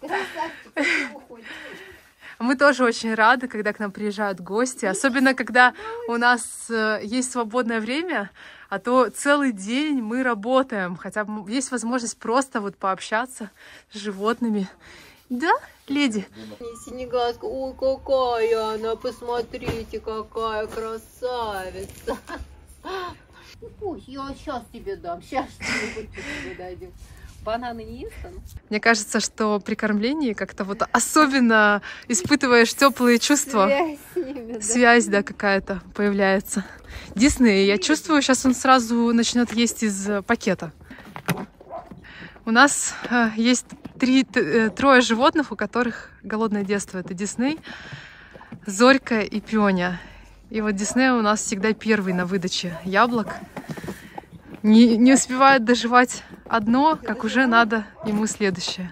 Мы тоже очень рады, когда к нам приезжают гости, особенно когда у нас есть свободное время, а то целый день мы работаем, хотя есть возможность просто вот пообщаться с животными. Да, леди? Синеглазка, ой, какая она, посмотрите, какая красавица. Ой, я сейчас тебе дам, сейчас что-нибудь тебе дадим. Бананы не ест она? Мне кажется, что при кормлении как-то вот особенно испытываешь теплые чувства. Связь с ними, да. Связь, да, какая-то появляется. Дисней, я чувствую, сейчас он сразу начнет есть из пакета. У нас есть трое животных, у которых голодное детство. Это Дисней, Зорька и Пёня. И вот Дисней у нас всегда первый на выдаче яблок. Не успевает доживать одно, как уже надо ему следующее.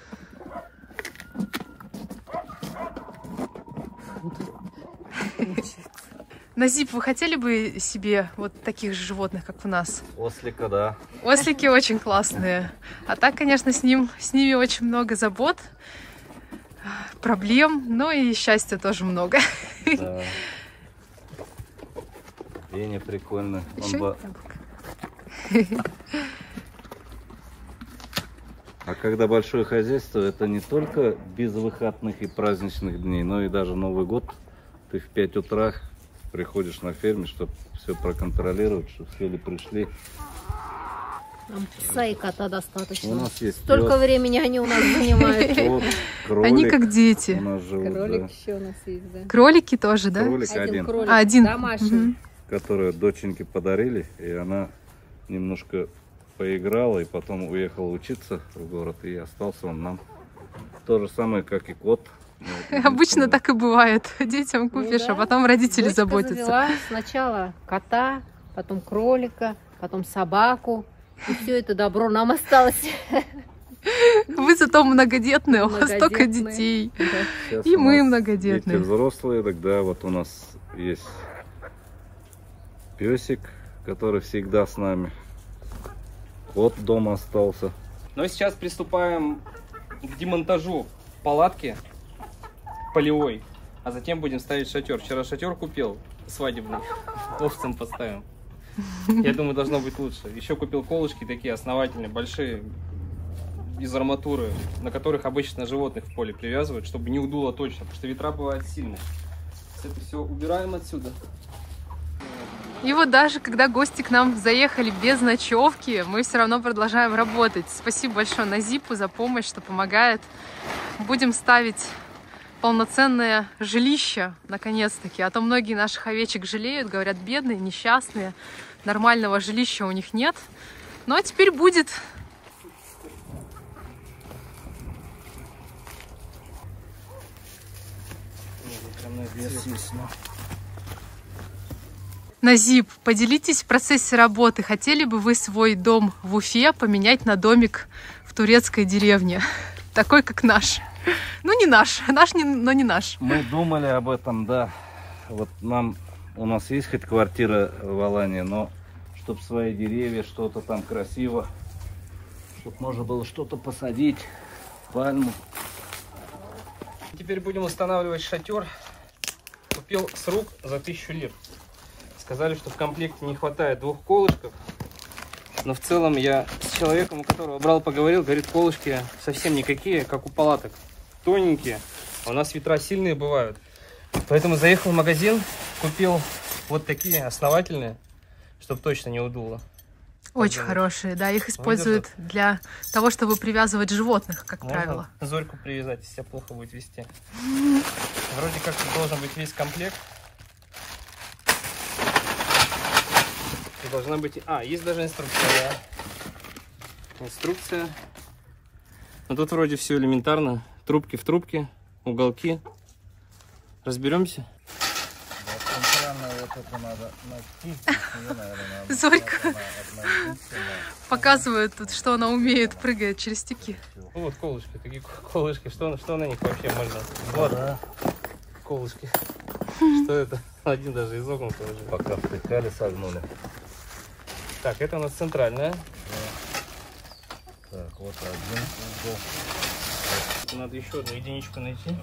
Назип, вы хотели бы себе вот таких же животных, как у нас? Ослика, да. Ослики очень классные. А так, конечно, с ними очень много забот, проблем, но и счастья тоже много. Да. Веня прикольно. А когда большое хозяйство, это не только без выходных и праздничных дней, но и даже Новый год. Ты в 5 утра приходишь на ферме, чтобы все проконтролировать, чтобы все ли пришли. Нам пса и кота достаточно. У нас есть столько пес, времени они у нас занимают. кот, кролик. Они как дети. У нас живут, Кролик да. еще у нас есть, да. Кролики тоже, да? Кролик один, Кролик, один. домашний. которую доченьке подарили, и она немножко поиграла, и потом уехала учиться в город, и остался он нам. То же самое, как и кот. Обычно так и бывает. Детям купишь, да. а потом родители Дочка заботятся. завела сначала кота, потом кролика, потом собаку. И все это добро нам осталось. Вы зато многодетные, у вас столько Многодетные. детей. Сейчас И у мы нас многодетные. Дети взрослые, тогда вот у нас есть песик, который всегда с нами. Кот дома остался. Но сейчас приступаем к демонтажу палатки полевой, а затем будем ставить шатер. Вчера шатер купил свадебный, овцам поставим. Я думаю, должно быть лучше. Еще купил колышки такие основательные, большие, из арматуры, на которых обычно животных в поле привязывают, чтобы не удуло точно, потому что ветра бывают сильные. Это все убираем отсюда. И вот даже когда гости к нам заехали без ночевки, мы все равно продолжаем работать. Спасибо большое Назипу за помощь, что помогает. Будем ставить полноценное жилище, наконец-таки. А то многие наших овечек жалеют, говорят, бедные, несчастные, нормального жилища у них нет. Ну а теперь будет. Назип, поделитесь в процессе работы. Хотели бы вы свой дом в Уфе поменять на домик в турецкой деревне? Такой, как наш. Ну, не наш. Наш, но не наш. Мы думали об этом, да. Вот у нас есть хоть квартира в Алании, но чтобы свои деревья, что-то там красиво, чтобы можно было что-то посадить, пальму. Теперь будем устанавливать шатер. Купил с рук за 1000 лир. Сказали, что в комплекте не хватает 2 колышков. Но в целом я с человеком, у которого брал, поговорил, говорит, колышки совсем никакие, как у палаток. Тоненькие. А у нас ветра сильные бывают. Поэтому заехал в магазин, купил вот такие основательные, чтобы точно не удуло. Очень хорошие, да. Их используют для того, чтобы привязывать животных, как Можно правило. Зорьку привязать, если себя плохо будет вести. Вроде как должен быть весь комплект. И должна быть... есть даже инструкция, да. Инструкция. Но тут вроде все элементарно. Трубки в трубке, уголки. Разберемся? Да, центральная вот это надо найти. Ее, наверное, надо. Зорька показывает тут, что она умеет, прыгает через стеки. Ну, вот колышки, такие колышки. Что на них вообще можно? Вот. Да. Колышки. Что это? Один даже изогнутый уже. Пока втыкали, согнули. Так, это у нас центральная. Так, вот один угол. Надо еще одну единичку найти.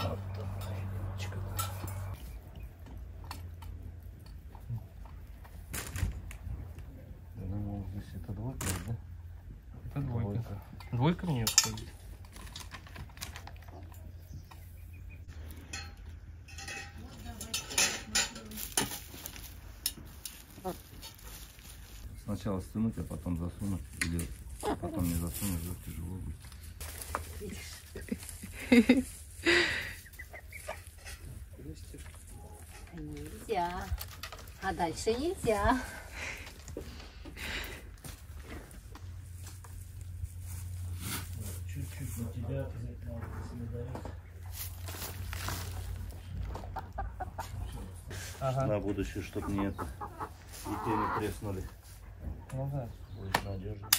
Я думал, здесь это двойка, да? Это двойка. Двойка мне входит. Сначала стянуть, а потом засунуть. Или потом не засунуть, уже тяжело будет. Нельзя. А дальше нельзя. Чуть-чуть на тебя обязательно следовать. Ага. На будущее, чтобы не это. И те не треснули. Ну да. Будет надежно.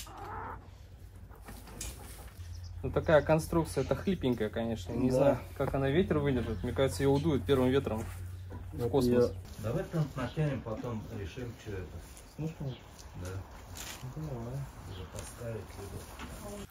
Ну такая конструкция, это хлипенькая, конечно. Не Да. знаю, как она ветер выдержит. Мне кажется, ее удует первым ветром в космос. Давай там натянем, потом решим, что это. Ну, Да. давай. Уже поставить либо.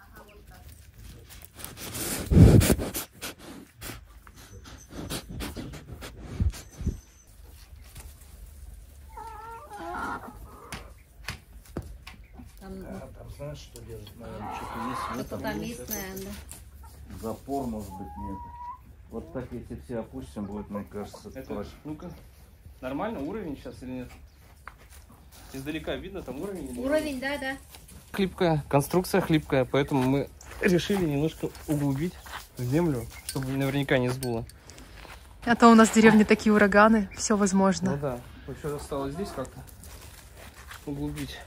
Там, Там знаешь, что делать? Наверное, что-то есть в этом. там есть, наверное. Запор, может быть, нет. Вот так, если все опустим, будет, мне кажется, Это, проще. ну-ка, нормально уровень сейчас или нет? Издалека видно там уровень? Или Уровень, да, да. Хлипкая, конструкция хлипкая, поэтому мы решили немножко углубить в землю, чтобы наверняка не сдуло. А то у нас в деревне такие ураганы, все возможно. Ну да, еще осталось здесь как-то углубить.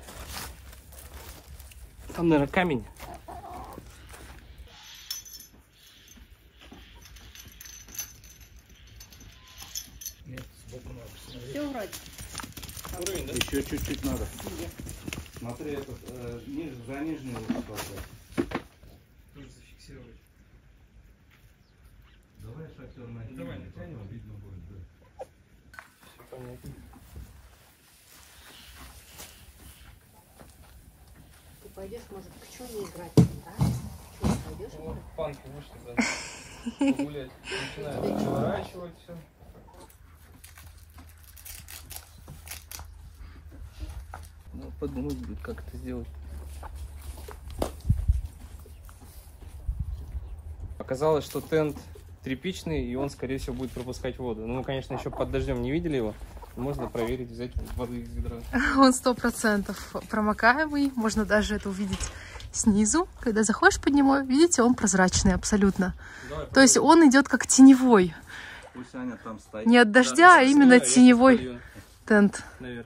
Там, наверное, камень. Нет, сбоку надо посмотреть. Все вроде. Уровень, да? Еще чуть-чуть надо. Смотри, этот, ниже, за нижнюю поставь. Тоже зафиксировать. Давай шатер натянем. Давай натянем. Видно будет, да. Все понятно. Ты пойдешь, может, к чуне играть, да? К чуне пойдешь Вот играть? панки вышли, да. Погулять. Начинают переворачивать все. Ну, подумать будет, как это сделать. Оказалось, что тент тряпичный, и он, скорее всего, будет пропускать воду. Ну, мы, конечно, еще под дождем не видели его. Можно проверить, взять воды из ведра. Он 100% промокаемый, можно даже это увидеть снизу. Когда заходишь под него, видите, он прозрачный абсолютно. Давай, То есть он идет как теневой. Пусть Аня там стоит. Не от дождя, а именно я теневой полью тент. наверх.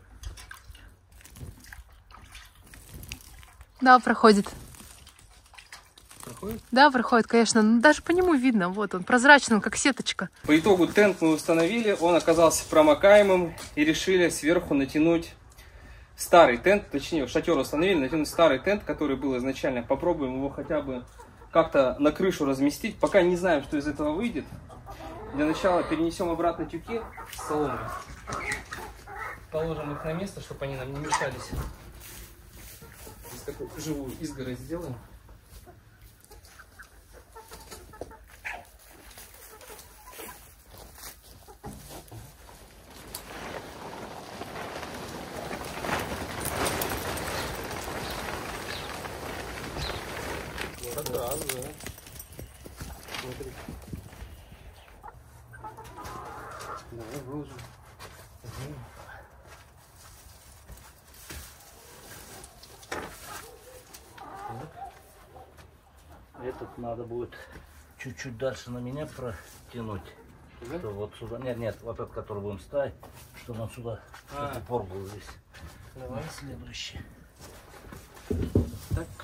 Да, проходит. Проходит? Да, проходит, конечно. Но даже по нему видно. Вот он, прозрачный, он как сеточка. По итогу тент мы установили, он оказался промокаемым, и решили сверху натянуть старый тент, точнее шатер установили, натянуть старый тент, который был изначально. Попробуем его хотя бы как-то на крышу разместить. Пока не знаем, что из этого выйдет. Для начала перенесем обратно тюки с соломой. Положим их на место, чтобы они нам не мешались. Здесь такую живую изгородь сделаем. Как раз, да. Смотри. Давай выложим. Этот надо будет чуть-чуть дальше на меня протянуть. Что вот сюда. Нет, нет, вот этот, который будем ставить, чтобы он сюда, чтобы упор был здесь. Давай. Следующий. Так.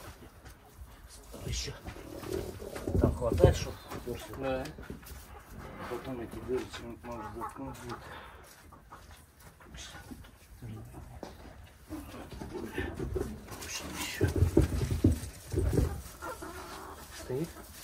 Еще. Там хватает, чтобы уперся. Да. Потом эти дыры что-нибудь может заткнуть будет. Стоит.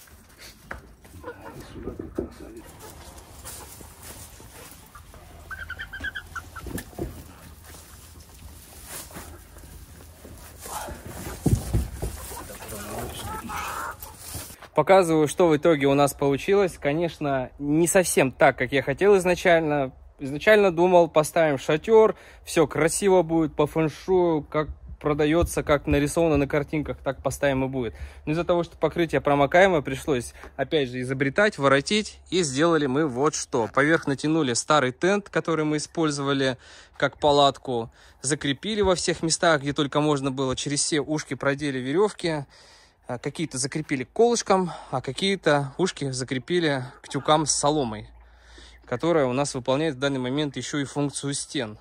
Показываю, что в итоге у нас получилось. Конечно, не совсем так, как я хотел изначально. Изначально думал, поставим шатер, все красиво будет по фэншую, как продается, как нарисовано на картинках, так поставим и будет. Но из-за того, что покрытие промокаемое, пришлось опять же изобретать, воротить. И сделали мы вот что. Поверх натянули старый тент, который мы использовали как палатку. Закрепили во всех местах, где только можно было. Через все ушки продели веревки. Какие-то закрепили колышком, а какие-то ушки закрепили к тюкам с соломой, которая у нас выполняет в данный момент еще и функцию стен.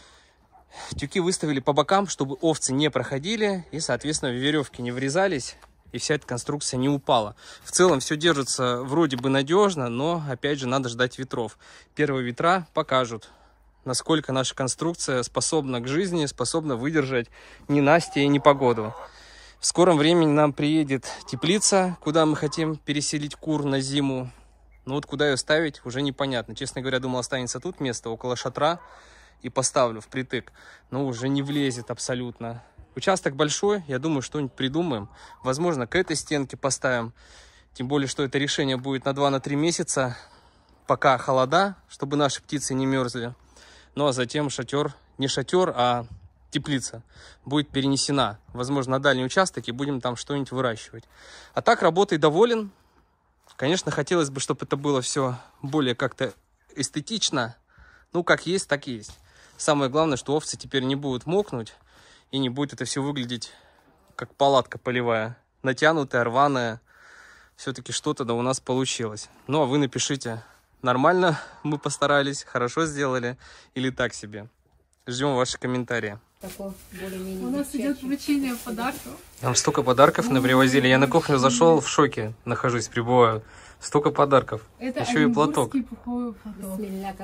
Тюки выставили по бокам, чтобы овцы не проходили и, соответственно, веревки не врезались, и вся эта конструкция не упала. В целом все держится вроде бы надежно, но, опять же, надо ждать ветров. Первые ветра покажут, насколько наша конструкция способна к жизни, способна выдержать ненастье и непогоду. В скором времени нам приедет теплица, куда мы хотим переселить кур на зиму. Но вот куда ее ставить, уже непонятно. Честно говоря, думал, останется тут место, около шатра, и поставлю впритык. Но уже не влезет абсолютно. Участок большой, я думаю, что-нибудь придумаем. Возможно, к этой стенке поставим. Тем более, что это решение будет на 2-3 месяца, пока холода, чтобы наши птицы не мерзли. Ну а затем шатер, не шатер, а теплица будет перенесена, возможно, на дальний участок, и будем там что-нибудь выращивать. А так, работой доволен. Конечно, хотелось бы, чтобы это было все более как-то эстетично. Ну, как есть, так и есть. Самое главное, что овцы теперь не будут мокнуть, и не будет это все выглядеть как палатка полевая, натянутая, рваная. Все-таки что-то да у нас получилось. Ну, а вы напишите, нормально мы постарались, хорошо сделали или так себе. Ждем ваши комментарии. У нас идет вручение подарков. Нам столько подарков привозили. Я на кухню зашел, в шоке нахожусь, пребываю. Столько подарков. Это еще и платок. Пуховый платок.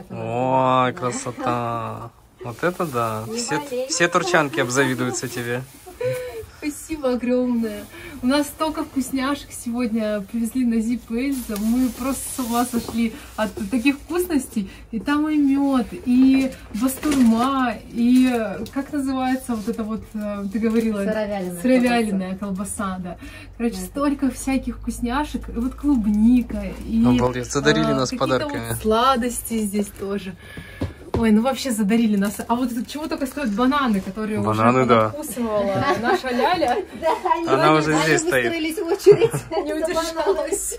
Ой, красота. Вот это да. Все турчанки обзавидуются тебе. Спасибо огромное. У нас столько вкусняшек сегодня привезли на Зип Эльза. Мы просто с ума сошли от таких вкусностей. И там и мед, и бастурма, и как называется вот это вот, ты говорила? Сыровяленая колбаса, да. Короче, столько всяких вкусняшек. И вот клубника, и обалдеть, задарили нас подарками. Вот сладости здесь тоже. Ой, ну вообще задарили нас. А вот это чего только стоят бананы, которые уже покусывала наша Ляля. Она уже здесь стоит. В очередь. Не удержалась.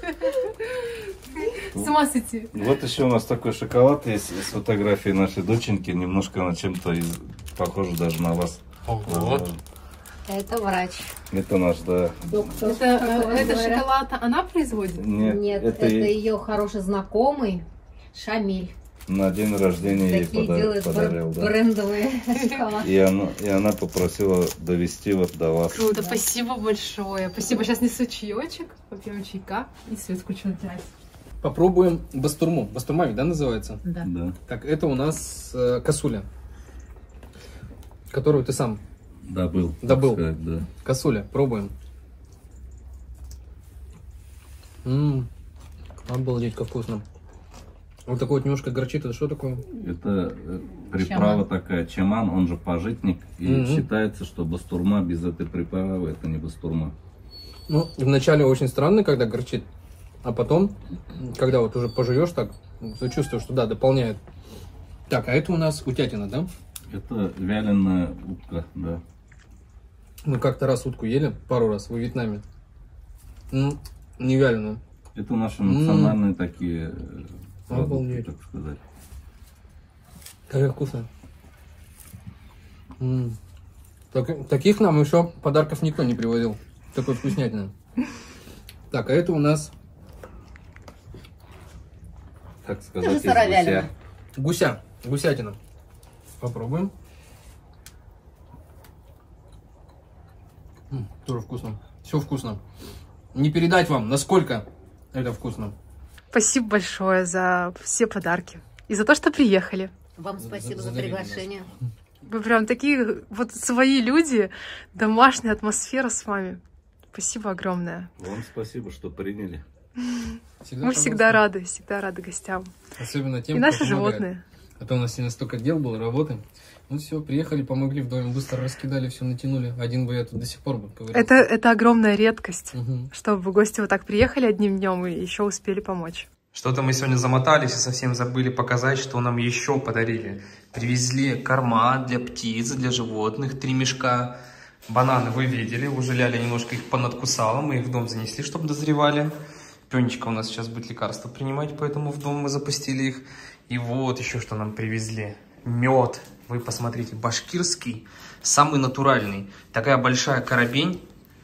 С ума сойти. Вот еще у нас такой шоколад есть с фотографией нашей доченьки. Немножко на чем-то похоже даже на вас. Ого. Это врач. Это наш, да. Это шоколад она производит? Нет, это ее хороший знакомый Шамиль. На день рождения ей подарил, да. Брендовые шоколады. И она попросила довести вот до вас. Круто, спасибо большое. Спасибо. Сейчас несу чаечек, попьем чайка и свет включу чай. Попробуем бастурму. Бастурма ведь, да, называется? Да. Так, это у нас косуля, которую ты сам добыл. Сказать, да. Косуля, пробуем. Обалдеть, как вкусно. Вот такой вот немножко горчит, это что такое? Это приправа такая, чаман, он же пажитник. И считается, что бастурма без этой приправы это не бастурма. Ну, вначале очень странно, когда горчит. А потом, когда вот уже пожуешь так, ты чувствуешь, что да, дополняет. Так, а это у нас утятина, да? Это вяленая утка, да. Мы как-то раз утку ели, пару раз во Вьетнаме. Не вяленую. Это наши национальные такие... Обалдеть. Так сказать. Как вкусно. Таких нам еще подарков никто не привозил. Такой вкуснятина. Так, а это у нас... Так сказать, из гуся. Гусятина. Попробуем. Тоже вкусно. Все вкусно. Не передать вам, насколько это вкусно. Спасибо большое за все подарки и за то, что приехали. Вам спасибо за приглашение. Вы прям такие вот свои люди, домашняя атмосфера с вами. Спасибо огромное. Вам спасибо, что приняли. Мы всегда рады гостям. Особенно тем, и наши кто помогает. животные. А то у нас сегодня столько дел было, работы. Ну все, приехали, помогли в доме, быстро раскидали, все натянули. Один бы я тут до сих пор бы ковырялся. Это огромная редкость, Угу. чтобы гости вот так приехали одним днем и еще успели помочь. Что-то мы сегодня замотались и совсем забыли показать, что нам еще подарили. Привезли корма для птиц, для животных, 3 мешка. Бананы вы видели, уже Ляля немножко их понадкусала, мы их в дом занесли, чтобы дозревали. Пенечка у нас сейчас будет лекарства принимать, поэтому в дом мы запустили их. И вот еще что нам привезли. Мед. Вы посмотрите, башкирский, самый натуральный. Такая большая коробень.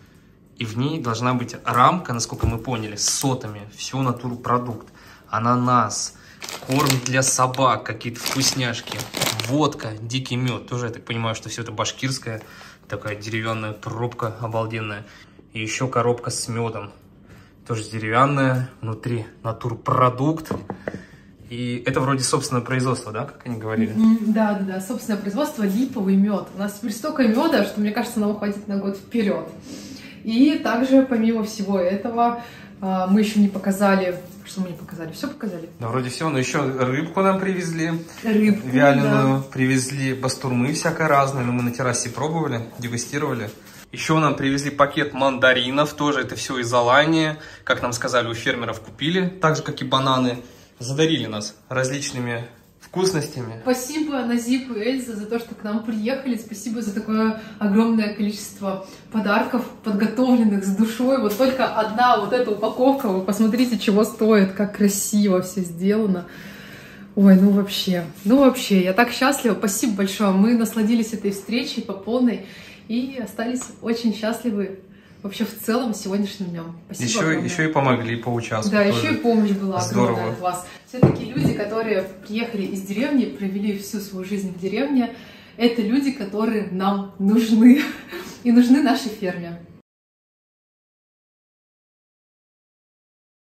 И в ней должна быть рамка, насколько мы поняли, с сотами. Все натурпродукт. Ананас, корм для собак, какие-то вкусняшки, водка, дикий мед. Тоже, я так понимаю, что все это башкирская. Такая деревянная трубка обалденная. И еще коробка с медом. Тоже деревянная, внутри натурпродукт. И это вроде собственное производство, да, как они говорили? Да, собственное производство, липовый мед. У нас теперь столько меда, что, мне кажется, нам хватит на год вперед. И также, помимо всего этого, мы еще не показали... Что мы не показали? Все показали? Да, вроде все, но еще рыбку нам привезли. Рыбку, вяленую. Да. Привезли бастурмы всякое разное, но мы на террасе пробовали, дегустировали. Еще нам привезли пакет мандаринов, тоже это все из Алании. Как нам сказали, у фермеров купили, так же, как и бананы. Задарили нас различными вкусностями. Спасибо Назип и Эльза за то, что к нам приехали. Спасибо за такое огромное количество подарков, подготовленных с душой. Вот только одна вот эта упаковка, вы посмотрите, чего стоит, как красиво все сделано. Ой, ну вообще, я так счастлива. Спасибо большое. Мы насладились этой встречей по полной и остались очень счастливы вообще в целом сегодняшним днем. Спасибо Еще и помогли, поучаствовали. Да, еще и помощь была Здорово. огромная от вас. Все-таки люди, которые приехали из деревни, провели всю свою жизнь в деревне, это люди, которые нам нужны и нужны нашей ферме.